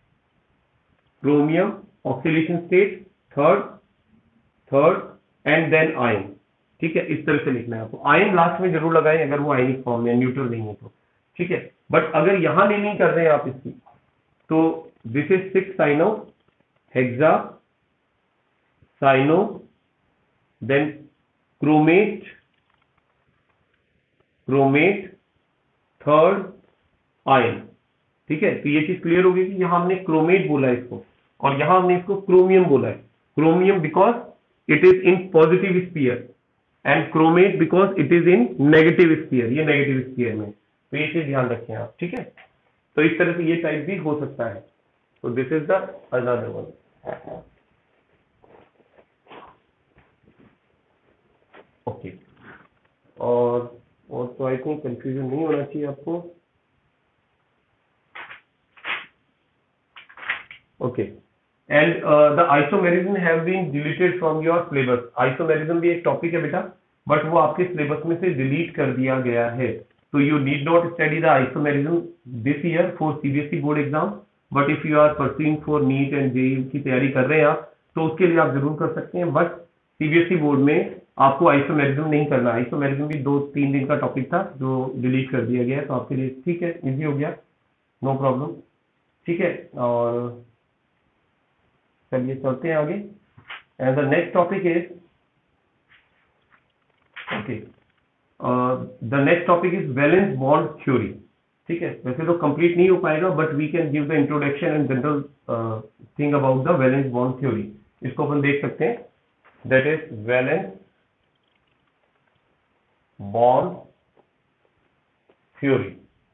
A: oxidation state third, and then ion, ठीक है। इस तरह से लिखना है आपको, आयन लास्ट में जरूर लगाएं अगर वो आयनिक फॉर्म में न्यूट्रल नहीं है तो, ठीक है। बट अगर यहां नेमिंग कर रहे हैं आप इसकी, तो this is 6-cyno hexacyno, then chromate third ion, ठीक है। तो ये चीज क्लियर होगी कि यहां हमने क्रोमेट बोला है इसको, और यहां हमने इसको क्रोमियम बोला है। Chromium because it is in positive sphere, and chromate because it is in negative sphere, ये नेगेटिव स्फीयर में। तो ये चीज ध्यान रखें आप, ठीक है। तो इस तरह से ये टाइप भी हो सकता है। तो this is the another one. Okay, और तो आई थिंक कंफ्यूजन नहीं होना चाहिए आपको। Okay, and the isomerism have been deleted from your syllabus. Isomerism भी एक टॉपिक है बेटा, बट वो आपके सिलेबस में से डिलीट कर दिया गया है। तो you need not study the isomerism this year for CBSE board exam, but if you are pursuing for NEET and JEE की तैयारी कर रहे हैं आप, तो उसके लिए आप जरूर कर सकते हैं। बट सीबीएसई बोर्ड में आपको आइसोमेरिज्म नहीं करना। आइसोमेरिज्म भी 2-3 दिन का टॉपिक था जो डिलीट कर दिया गया है, तो आपके लिए ठीक है, इजी हो गया, नो प्रॉब्लम, ठीक है। और चलिए चलते हैं आगे। And the next topic is, okay, the next topic is valence bond theory, ठीक है। वैसे तो कंप्लीट नहीं हो पाएगा, but we can give the introduction and general thing about the valence bond theory. इसको अपन देख सकते हैं, that is valence bond theory.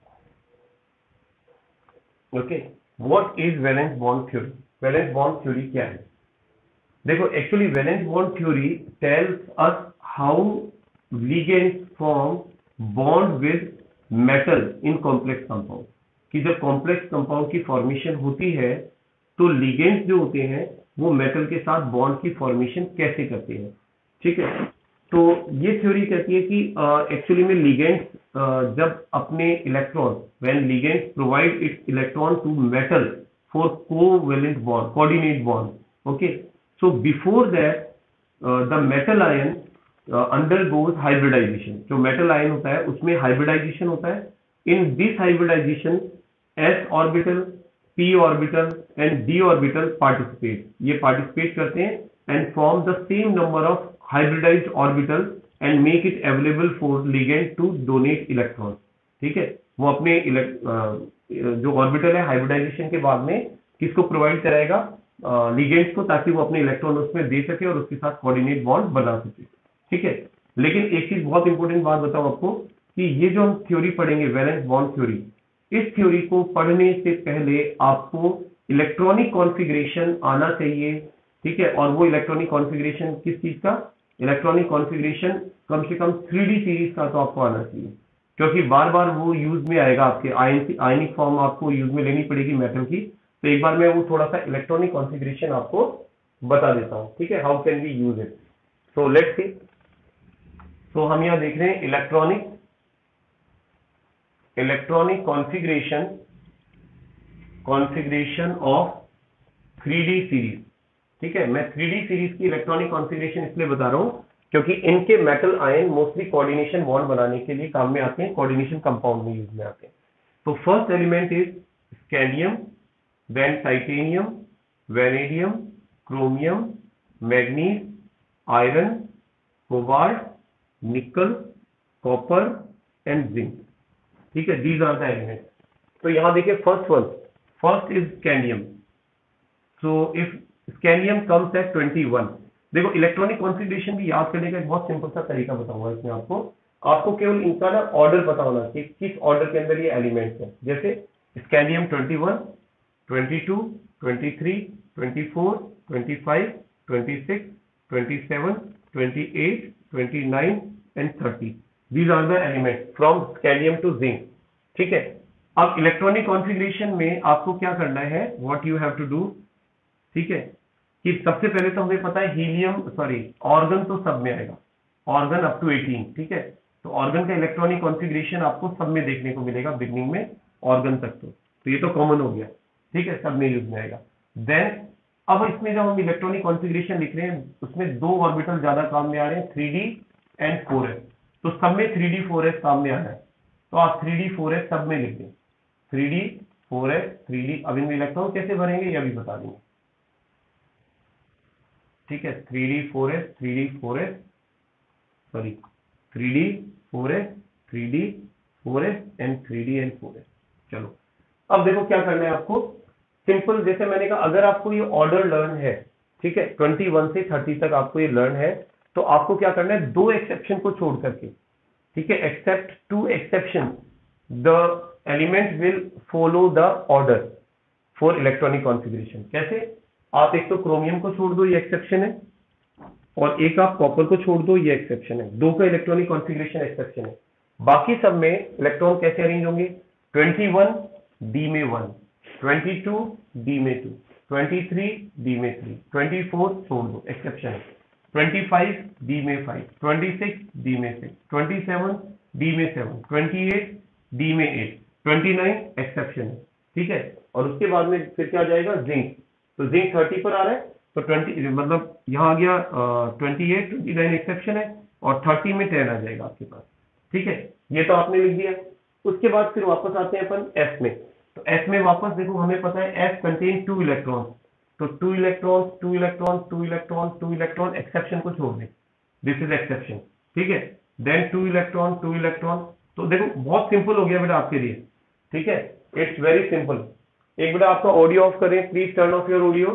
A: Okay, what is valence bond theory? Valence bond theory क्या है? देखो, actually valence bond theory tells us how ligands form bond with metal in complex compound. कि जब कॉम्प्लेक्स कंपाउंड की formation होती है तो ligands जो होते हैं वो मेटल के साथ बॉन्ड की फॉर्मेशन कैसे करते हैं, ठीक है। तो ये थ्योरी कहती है कि एक्चुअली में लिगेंड्स जब अपने electron, when ligands provide its electron to metal for covalent bond, coordinate bond, okay, so before that the metal ion undergoes hybridization। जो मेटल आयन होता है उसमें हाइब्रिडाइजेशन होता है। In this hybridization s orbital, p orbital and d orbital participate, ये participate करते हैं and form the same number of hybridized orbital and make it available for ligand to donate electron, ठीक है। वो अपने जो ऑर्बिटल है हाइब्रिडाइजेशन के बाद में किसको प्रोवाइड कराएगा? लिगेंड्स को, ताकि वो अपने इलेक्ट्रॉन उसमें दे सके और उसके साथ कोऑर्डिनेट बॉन्ड बना सके, ठीक है। लेकिन एक चीज बहुत इंपॉर्टेंट बात बताऊं आपको कि ये जो हम थ्योरी पढ़ेंगे वैलेंस बॉन्ड थ्योरी, इस थ्योरी को पढ़ने से पहले आपको इलेक्ट्रॉनिक कॉन्फ़िगरेशन आना चाहिए, ठीक है। और वो इलेक्ट्रॉनिक कॉन्फ़िगरेशन किस चीज का? इलेक्ट्रॉनिक कॉन्फ़िगरेशन कम से कम 3D सीरीज का तो आपको आना चाहिए, क्योंकि बार बार वो यूज में आएगा। आपके आयनिक फॉर्म आपको यूज में लेनी पड़ेगी मेटल की। तो एक बार मैं वो थोड़ा सा इलेक्ट्रॉनिक कॉन्फ़िगरेशन आपको बता देता हूँ, ठीक है, how can we use it. So let's see. तो हम यहां देख रहे हैं electronic configuration of 3D series, ठीक है। मैं 3D सीरीज की इलेक्ट्रॉनिक कॉन्फ़िगरेशन इसलिए बता रहा हूं क्योंकि इनके metal ion mostly coordination bond बनाने के लिए काम में आते हैं, कोऑर्डिनेशन कंपाउंड में यूज में आते हैं। तो first element is scandium, then titanium, vanadium, chromium, manganese, iron, cobalt, nickel, copper and zinc, ठीक है। These are the elements. तो यहां देखिए first is scandium. So if scandium comes at 21, देखो इलेक्ट्रॉनिक कॉन्फ़िगरेशन भी याद करने का एक बहुत सिंपल सा तरीका बताऊंगा इसमें आपको केवल इनका ना ऑर्डर पता होना चाहिए, किस ऑर्डर के अंदर ये एलिमेंट्स है। जैसे scandium 21, 22, 23, 24, 25, 26, 27, 28, 29 and 30. These are the elements from scandium to zinc, ठीक है। अब इलेक्ट्रॉनिक कॉन्फ़िगरेशन में आपको क्या करना है, what you have to do, ठीक है, कि सबसे पहले तो हमें पता है ऑर्गन तो सब में आएगा, ऑर्गन अप टू 18, ठीक है। तो ऑर्गन का इलेक्ट्रॉनिक कॉन्फ़िगरेशन आपको सब में देखने को मिलेगा बिगनिंग में, ऑर्गन तक। तो ये तो कॉमन हो गया, ठीक है, सब में यूज में आएगा। देन अब इसमें जब हम इलेक्ट्रॉनिक कॉन्फ़िगरेशन लिख रहे हैं उसमें 2 ऑर्बिटल ज्यादा काम में आ रहे हैं, 3D एंड 4s। तो सब में 3D 4s काम में आ रहा है, तो आप 3D 4s सब में लिख दें, 3D 4s 3D। अब इनमें इलेक्ट्रॉन कैसे भरेंगे ये अभी बता देंगे, ठीक है। 3D 4s 3D 4s 3D 4s 3D 4s and 3D and 4s। चलो अब देखो क्या करना है आपको, सिंपल, जैसे मैंने कहा अगर आपको ये ऑर्डर लर्न है, ठीक है, 21 से 30 तक आपको ये लर्न है, तो आपको क्या करना है, 2 एक्सेप्शन को छोड़ करके, ठीक है, except 2 exception, the element will follow the order for electronic configuration. कैसे? आप एक तो क्रोमियम को छोड़ दो, ये एक्सेप्शन है, और एक आप कॉपर को छोड़ दो, ये एक्सेप्शन है। दो का इलेक्ट्रॉनिक कॉन्फ़िगरेशन एक्सेप्शन है। बाकी सब में इलेक्ट्रॉन कैसे अरेंज होंगे? 21 डी में 1, 22 डी में 2, 23 डी में 3, 24 छोड़ दो, एक्सेप्शन है, 25 डी में 5, 26 डी में 6, 27 डी में 7, 28 डी में 8, 29 एक्सेप्शन है। ठीक है, और उसके बाद में फिर क्या आ जाएगा? जिंक। तो जिंक 30 पर आ रहा है, तो 20 मतलब यहाँ आ गया 28, 29 एक्सेप्शन है, और 30 में 10 आ जाएगा आपके पास। ठीक है, ये तो आपने लिख दिया। उसके बाद फिर वापस आते हैं अपन एस में। तो एस में वापस देखो, हमें पता है एस कंटेन 2 इलेक्ट्रॉन, तो 2 electron, 2 electron, 2 electron, 2 electron, exception को छोड़ दें, दिस इज एक्सेप्शन। ठीक है, देन 2 इलेक्ट्रॉन, 2 इलेक्ट्रॉन। तो देखो बहुत सिंपल हो गया बेटा आपके लिए। ठीक है, इट्स वेरी सिंपल। एक बेटा आपका ऑडियो ऑफ करें please, turn off your audio,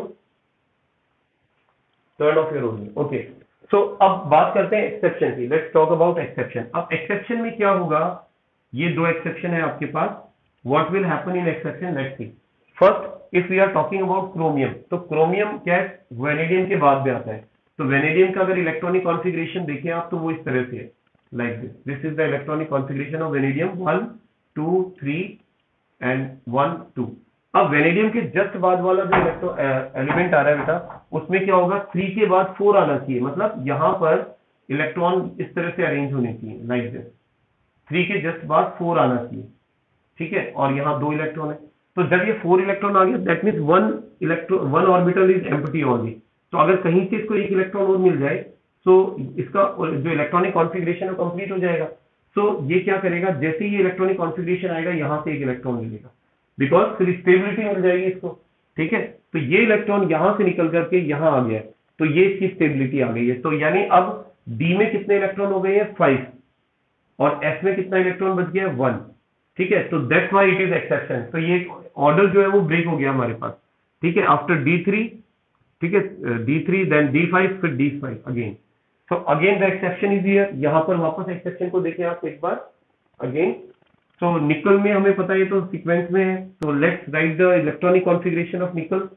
A: turn off your audio. Okay, so अब बात करते हैं एक्सेप्शन की। Let's talk about exception. अब एक्सेप्शन में क्या होगा? ये दो एक्सेप्शन है आपके पास। What will happen in exception? Let's see. First, if we are talking about chromium, तो क्रोमियम क्या है? वेनेडियम के बाद में आता है। तो वेनेडियम का अगर इलेक्ट्रॉनिक कॉन्फ़िगरेशन देखें आप, तो वो इस तरह से है, like this. This is the electronic configuration of vanadium, 1 2 3 and 1 2। अब वेनेडियम के जस्ट बाद वाला जो एलिमेंट आ रहा है बेटा, उसमें क्या होगा? 3 के बाद 4 आना चाहिए, मतलब यहां पर इलेक्ट्रॉन इस तरह से अरेंज होने चाहिए, लाइक दिस। 3 के जस्ट बाद 4 आना चाहिए। ठीक है, और यहाँ 2 इलेक्ट्रॉन है। तो जब ये 4 इलेक्ट्रॉन आ गया, that means one orbital is empty only. तो अगर कहीं से इसको एक इलेक्ट्रॉन और मिल जाए, तो इसका जो इलेक्ट्रॉनिक कॉन्फ़िगरेशन है कंप्लीट हो जाएगा। तो ये क्या करेगा? जैसे ही इलेक्ट्रॉनिक कॉन्फ़िगरेशन आएगा, यहां से एक इलेक्ट्रॉन मिलेगा, बिकॉज फिर स्टेबिलिटी मिल जाएगी इसको। ठीक है, तो ये इलेक्ट्रॉन यहां से निकल करके यहां आ गया, तो ये इसकी स्टेबिलिटी आ गई है। तो यानी अब डी में कितने इलेक्ट्रॉन हो गए हैं? 5, और एस में कितना इलेक्ट्रॉन बच गया? 1। ठीक है, तो that's why it is exception. तो ये ऑर्डर जो है वो ब्रेक हो गया हमारे पास। ठीक है, आफ्टर D3, ठीक है, D3 देन D5, फिर D5 again. So again the exception is here. यहां पर वापस एक्सेप्शन को देखें आप एक बार अगेन। सो निकल में हमें पता है तो सीक्वेंस में है, तो let's write the electronic configuration of nickel.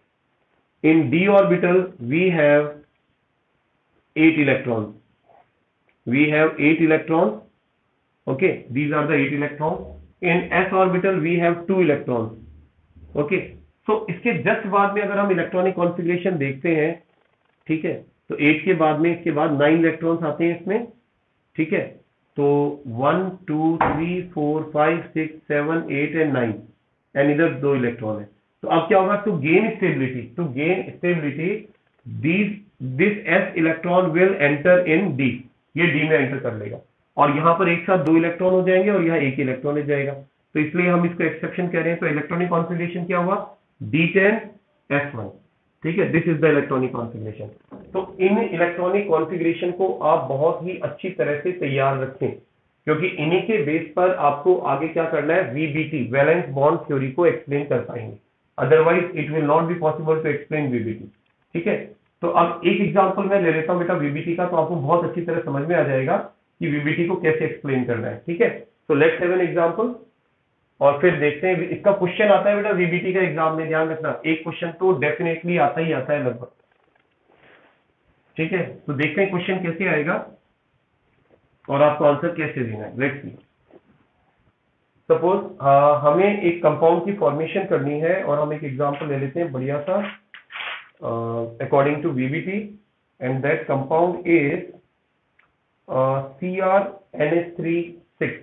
A: In d orbital we have 8 electrons. We have 8 electrons. Okay, these are the 8 electrons. In s orbital we have 2 electrons. Okay, so इसके जस्ट बाद में अगर हम electronic configuration देखते हैं, ठीक है, तो 8 के बाद में इसके बाद 9 इलेक्ट्रॉन्स आते हैं इसमें। ठीक है, तो 1 2 3 4 5 6 7 8 एंड 9, एंड इधर 2 इलेक्ट्रॉन है। तो अब क्या होगा? To gain stability this S electron will enter in D. ये डी में एंटर कर लेगा, और यहां पर एक साथ 2 इलेक्ट्रॉन हो जाएंगे, और यहाँ एक इलेक्ट्रॉन हो जाएगा। तो इसलिए हम इसको एक्सेप्शन कह रहे हैं। तो इलेक्ट्रॉनिक कॉन्फ़िगरेशन क्या हुआ? D10 S1। ठीक है, this is the electronic configuration. तो इन इलेक्ट्रॉनिक कॉन्फ़िगरेशन को आप बहुत ही अच्छी तरह से तैयार रखें, क्योंकि इन्हीं के बेस पर आपको आगे क्या करना है? VBT, वैलेंस बॉन्ड थ्योरी को एक्सप्लेन कर पाएंगे। Otherwise it will not be possible to explain VBT। ठीक है, तो अब एक एग्जांपल मैं ले लेता हूं बेटा VBT का, तो आपको बहुत अच्छी तरह समझ में आ जाएगा कि VBT को कैसे एक्सप्लेन करना है। ठीक है, तो लेट्स हैव एन एग्जांपल, और फिर देखते हैं। इसका क्वेश्चन आता है बेटा VBT का एग्जाम में, ध्यान रखना, एक क्वेश्चन तो डेफिनेटली आता ही आता है लगभग। ठीक है, तो देखते हैं क्वेश्चन कैसे आएगा और आपको आंसर कैसे देना है। Let's C. सपोज हमें एक कंपाउंड की फॉर्मेशन करनी है, और हम एक एग्जांपल ले लेते हैं बढ़िया सा, according to VBT, and that compound is CrNH3 6।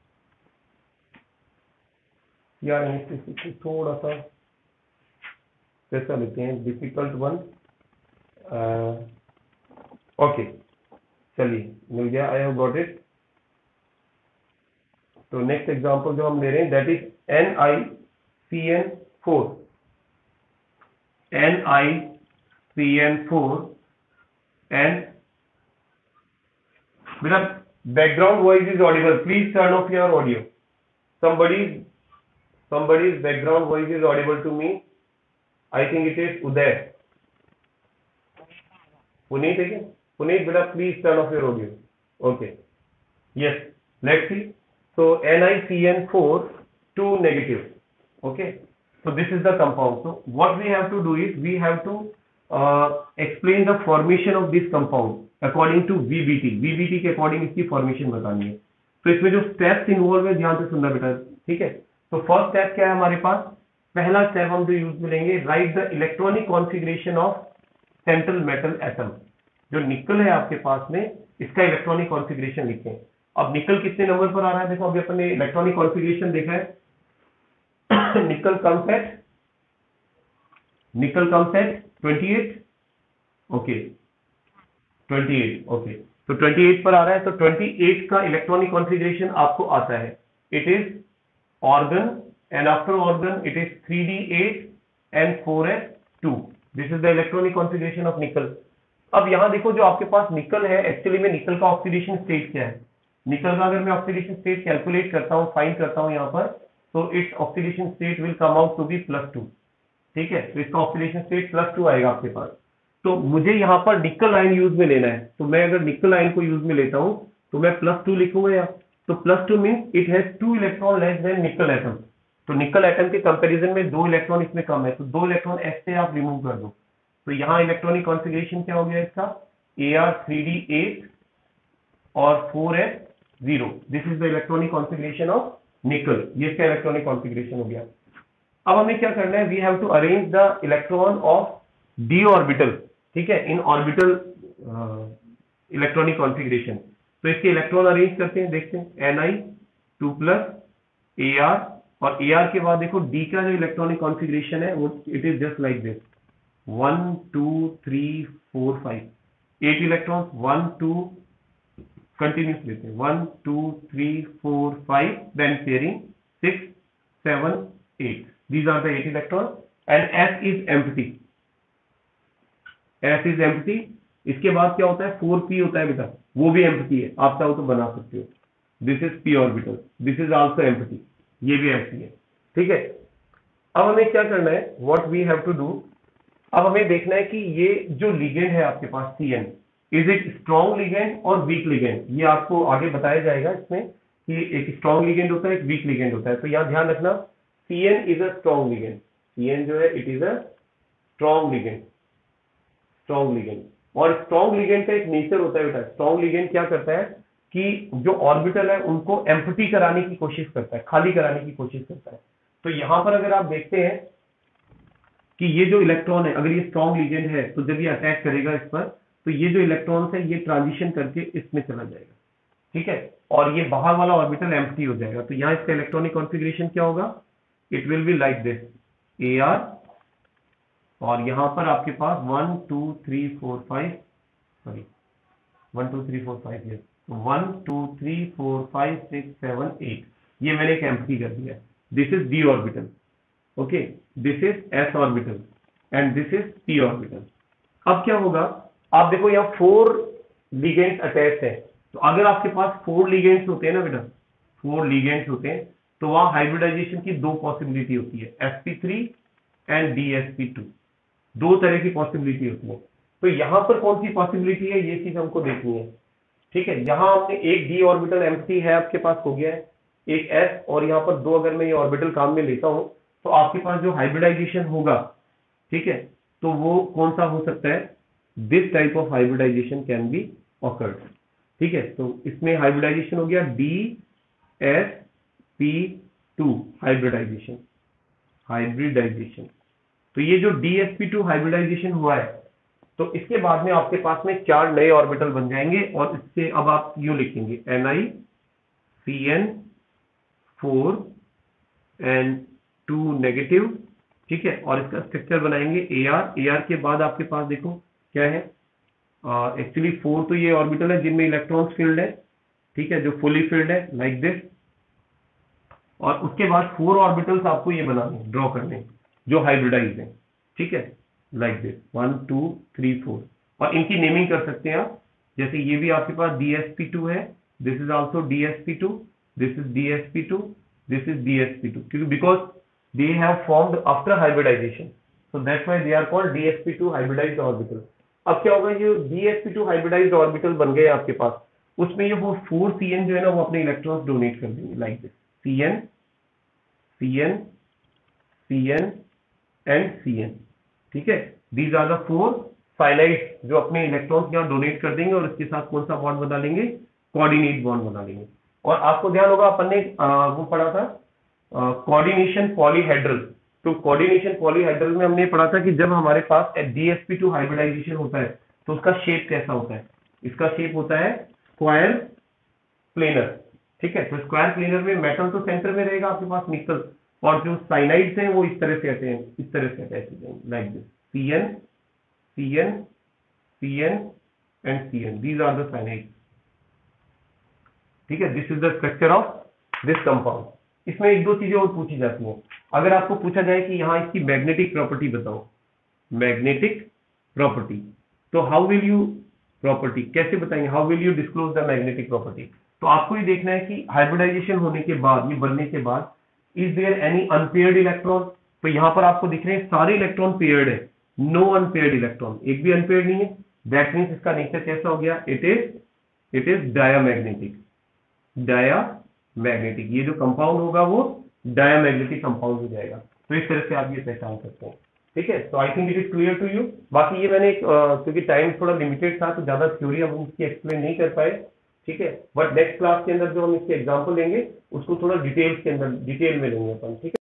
A: CrNH3 थोड़ा सा कैसा लेते हैं, डिफिकल्ट वन। ओके, चलिए मिल गया, आई हैव गॉट इट। तो नेक्स्ट एग्जांपल जो हम ले रहे हैं that is NiCN4। NiCN4, and बेटा background voice is audible, please turn off your audio. somebody's background voice is audible to me. I think it is Uday. Puneet again. Puneet, beta, please turn off your audio. Okay. Yes. Let's see. so NiCN4 2 negative. Okay, so this is the compound. So what we have to do is we have to explain the formation of this compound according to VBT. VBT के according इसकी formation बतानी है. तो इसमें जो steps involve है ध्यान से सुनना बेटा, ठीक है. तो फर्स्ट स्टेप क्या है हमारे पास, पहला स्टेप हम जो यूज में लेंगे, write the electronic configuration of central metal atom. जो निकल है आपके पास में, इसका इलेक्ट्रॉनिक कॉन्फ़िगरेशन लिखें. अब निकल कितने नंबर पर आ रहा है, देखो अभी अपन ने इलेक्ट्रॉनिक कॉन्फ़िगरेशन देखा है. निकल कम्स एट 28. ओके 28. ओके, तो 28 पर आ रहा है. तो 28 का इलेक्ट्रॉनिक कॉन्फ़िगरेशन आपको आता है. It is argon and after argon it is 3d8 and 4s2. This is the electronic configuration of nickel. अब यहां देखो जो आपके पास निकल है, एक्चुअली में निकल का ऑक्सीडेशन स्टेट क्या है. निकल का अगर मैं ऑक्सीडेशन स्टेट कैलकुलेट करता हूं, फाइंड करता हूं यहां पर, तो its oxidation state will come out to be +2. ठीक है, तो इसका ऑक्सीडेशन स्टेट +2 आएगा आपके पास. तो मुझे यहाँ पर निकल आयन यूज में लेना है. तो मैं अगर निकल आयन को यूज में लेता हूं तो मैं +2 लिखूंगा यहाँ. तो +2 means it has 2 electron less than nickel atom. तो निकल एटम के कंपैरिजन में 2 इलेक्ट्रॉन इसमें कम है, तो 2 इलेक्ट्रॉन एस से आप रिमूव कर दो. तो यहाँ इलेक्ट्रॉनिक कॉन्फ़िगरेशन क्या हो गया इसका, Ar 3d8 और 4s0. This is the electronic configuration of nickel. ये इसका इलेक्ट्रॉनिक कॉन्फ़िगरेशन हो गया. अब हमें क्या करना है, we have to arrange the electron of D orbital. ठीक है, इन ऑर्बिटल इलेक्ट्रॉनिक कॉन्फ़िगरेशन. तो इसके इलेक्ट्रॉन अरेंज करते हैं, देखते हैं. Ni2+ Ar, और Ar के बाद देखो डी का जो इलेक्ट्रॉनिक कॉन्फ़िगरेशन है वो it is just like this. 1 2 3 4 5 8 electron. 1 2 continuous लेते हैं. 1 2 3 4 5 then pairing 6 7 8. These are the 8 electrons and S is empty. S is empty. इसके बाद क्या होता है, 4p होता है बेटा, वो भी empty है. आप चाहो तो बना सकते हो. This is p orbital. This is also empty. ये भी empty है. ठीक है, अब हमें क्या करना है, what we have to do, अब हमें देखना है कि ये जो लिगेंड है आपके पास CN, is it strong ligand और वीक लिगेंड. ये आपको आगे बताया जाएगा इसमें कि एक स्ट्रॉन्ग लिगेंड होता है, एक वीक लिगेंड होता है. तो यहाँ ध्यान रखना, CN is a strong ligand. CN जो है it is a strong ligand. Strong ligand. और स्ट्रॉन्ग लिगेंड का एक नेचर होता है बेटा. स्ट्रॉन्ग लिगेंड क्या करता है कि जो ऑर्बिटल है उनको एम्प्टी कराने की कोशिश करता है, खाली कराने की कोशिश करता है. तो यहां पर अगर आप देखते हैं कि ये जो इलेक्ट्रॉन है, अगर ये स्ट्रॉन्ग लिगेंड है तो जब ये अटैक करेगा इस पर, तो ये जो इलेक्ट्रॉन है ये ट्रांजिशन करके इसमें चला जाएगा. ठीक है, और ये बाहर वाला ऑर्बिटल एम्प्टी हो जाएगा. तो यहाँ इसका इलेक्ट्रॉनिक कॉन्फ़िगरेशन क्या होगा, it will be like this. Ar, और यहां पर आपके पास 1 2 3 4 5 सॉरी 1 2 3 4 5 ये 1 2 3 4 5 6 7 8. ये मैंने एक एम्प्टी कर दिया. This is d orbital. Okay, this is s orbital and this is p orbital. अब क्या होगा, आप देखो यहाँ 4 लिगेंड्स अटैच है. तो अगर आपके पास 4 लिगेंड्स होते हैं ना बेटा, 4 लिगेंड्स होते हैं, तो वहां हाइब्रिडाइजेशन की 2 पॉसिबिलिटी होती है, sp3 एंड dsp2. 2 तरह की पॉसिबिलिटी होती है. तो यहां पर कौन सी पॉसिबिलिटी है, ये चीज हमको देखनी है. ठीक है, यहां आपने एक d ऑर्बिटल एम्प्टी है आपके पास हो गया है, एक s, और यहाँ पर 2 अगर मैं ये ऑर्बिटल काम में लेता हूं तो आपके पास जो हाइब्रिडाइजेशन होगा, ठीक है, तो वो कौन सा हो सकता है, this type of hybridization can be occurred. ठीक है, तो इसमें हाइब्रिडाइजेशन हो गया dsp2 हाइब्रिडाइजेशन. तो ये जो dsp2 हाइब्रिडाइजेशन हुआ है, तो इसके बाद में आपके पास में 4 नए ऑर्बिटल बन जाएंगे. और इससे अब आप यूं लिखेंगे NiCN4 एंड 2 नेगेटिव. ठीक है, और इसका स्ट्रक्चर बनाएंगे Ar के बाद आपके पास देखो क्या है, एक्चुअली 4 तो ये ऑर्बिटल है जिनमें इलेक्ट्रॉन्स फील्ड है. ठीक है, जो फुली फील्ड है लाइक दिस. और उसके बाद 4 ऑर्बिटल्स आपको ये बनाने, ड्रॉ करने, जो हाइब्रिडाइज है. ठीक है, लाइक दिस 1 2 3 4. और इनकी नेमिंग कर सकते हैं आप, जैसे ये भी आपके पास dsp2 है, this is also dsp2, this is dsp2, this is dsp2, क्योंकि because they have formed after hybridization, so that's why they are called dsp2 hybridized orbital. अब क्या होगा, ये dsp2 हाइब्रिडाइज्ड ऑर्बिटल बन गए आपके पास, उसमें ये वो 4 Cn जो है ना वो अपने इलेक्ट्रॉन्स डोनेट कर देंगे like this, Cn Cn Cn and Cn। ठीक है, दीज आर द 4 साइनाइड्स जो अपने इलेक्ट्रॉन्स यहाँ डोनेट कर देंगे और इसके साथ कौन सा बॉन्ड बना लेंगे, कोऑर्डिनेट बॉन्ड बना लेंगे। और आपको ध्यान होगा अपन ने वो पढ़ा था कोऑर्डिनेशन पॉलीहेड्रल। तो कोऑर्डिनेशन पॉलीहेड्रल में हमने पढ़ा था कि जब हमारे पास DsP2 हाइब्रिडाइजेशन होता है तो उसका शेप कैसा होता है, इसका शेप होता है स्क्वायर प्लेनर। ठीक है, तो स्क्वायर प्लेनर में मेटल तो सेंटर में रहेगा आपके पास निकल, और जो साइनाइड्स हैं वो इस तरह से आते हैं, इस तरह से अटैच हो जाएंगे like this, Cn Cn Cn and Cn, these are the cyanides. ठीक है, this is the structure of this compound. इसमें एक दो चीजें और पूछी जाती हैं। अगर आपको पूछा जाए कि यहाँ इसकी मैग्नेटिक प्रॉपर्टी बताओ, मैग्नेटिक प्रॉपर्टी, तो हाउ विल यू प्रॉपर्टी कैसे बताएंगे, how will you disclose the magnetic property. तो आपको ये देखना है कि हाइब्रिडाइजेशन होने के बाद, ये बनने के बाद, is there any unpaired electron. तो यहाँ पर आपको दिख रहे हैं सारे इलेक्ट्रॉन पेयर्ड है, नो अनपेयर्ड इलेक्ट्रॉन, एक भी अनपेयर्ड नहीं है। दैट मीन्स इसका नेचर कैसा हो गया, इट इज डायामैग्नेटिक, डायामैग्नेटिक। ये जो कंपाउंड होगा वो डायामैग्नेटिक कंपाउंड हो जाएगा। तो इस तरह से आप ये पहचान सकते हैं। ठीक है, तो I think it is clear to you. बाकी ये मैंने क्योंकि टाइम थोड़ा लिमिटेड था तो ज्यादा थ्योरी हम इसकी एक्सप्लेन नहीं कर पाए। ठीक है, बट नेक्स्ट क्लास के अंदर जो हम इसके एग्जाम्पल लेंगे उसको थोड़ा डिटेल में लेंगे अपन। ठीक है।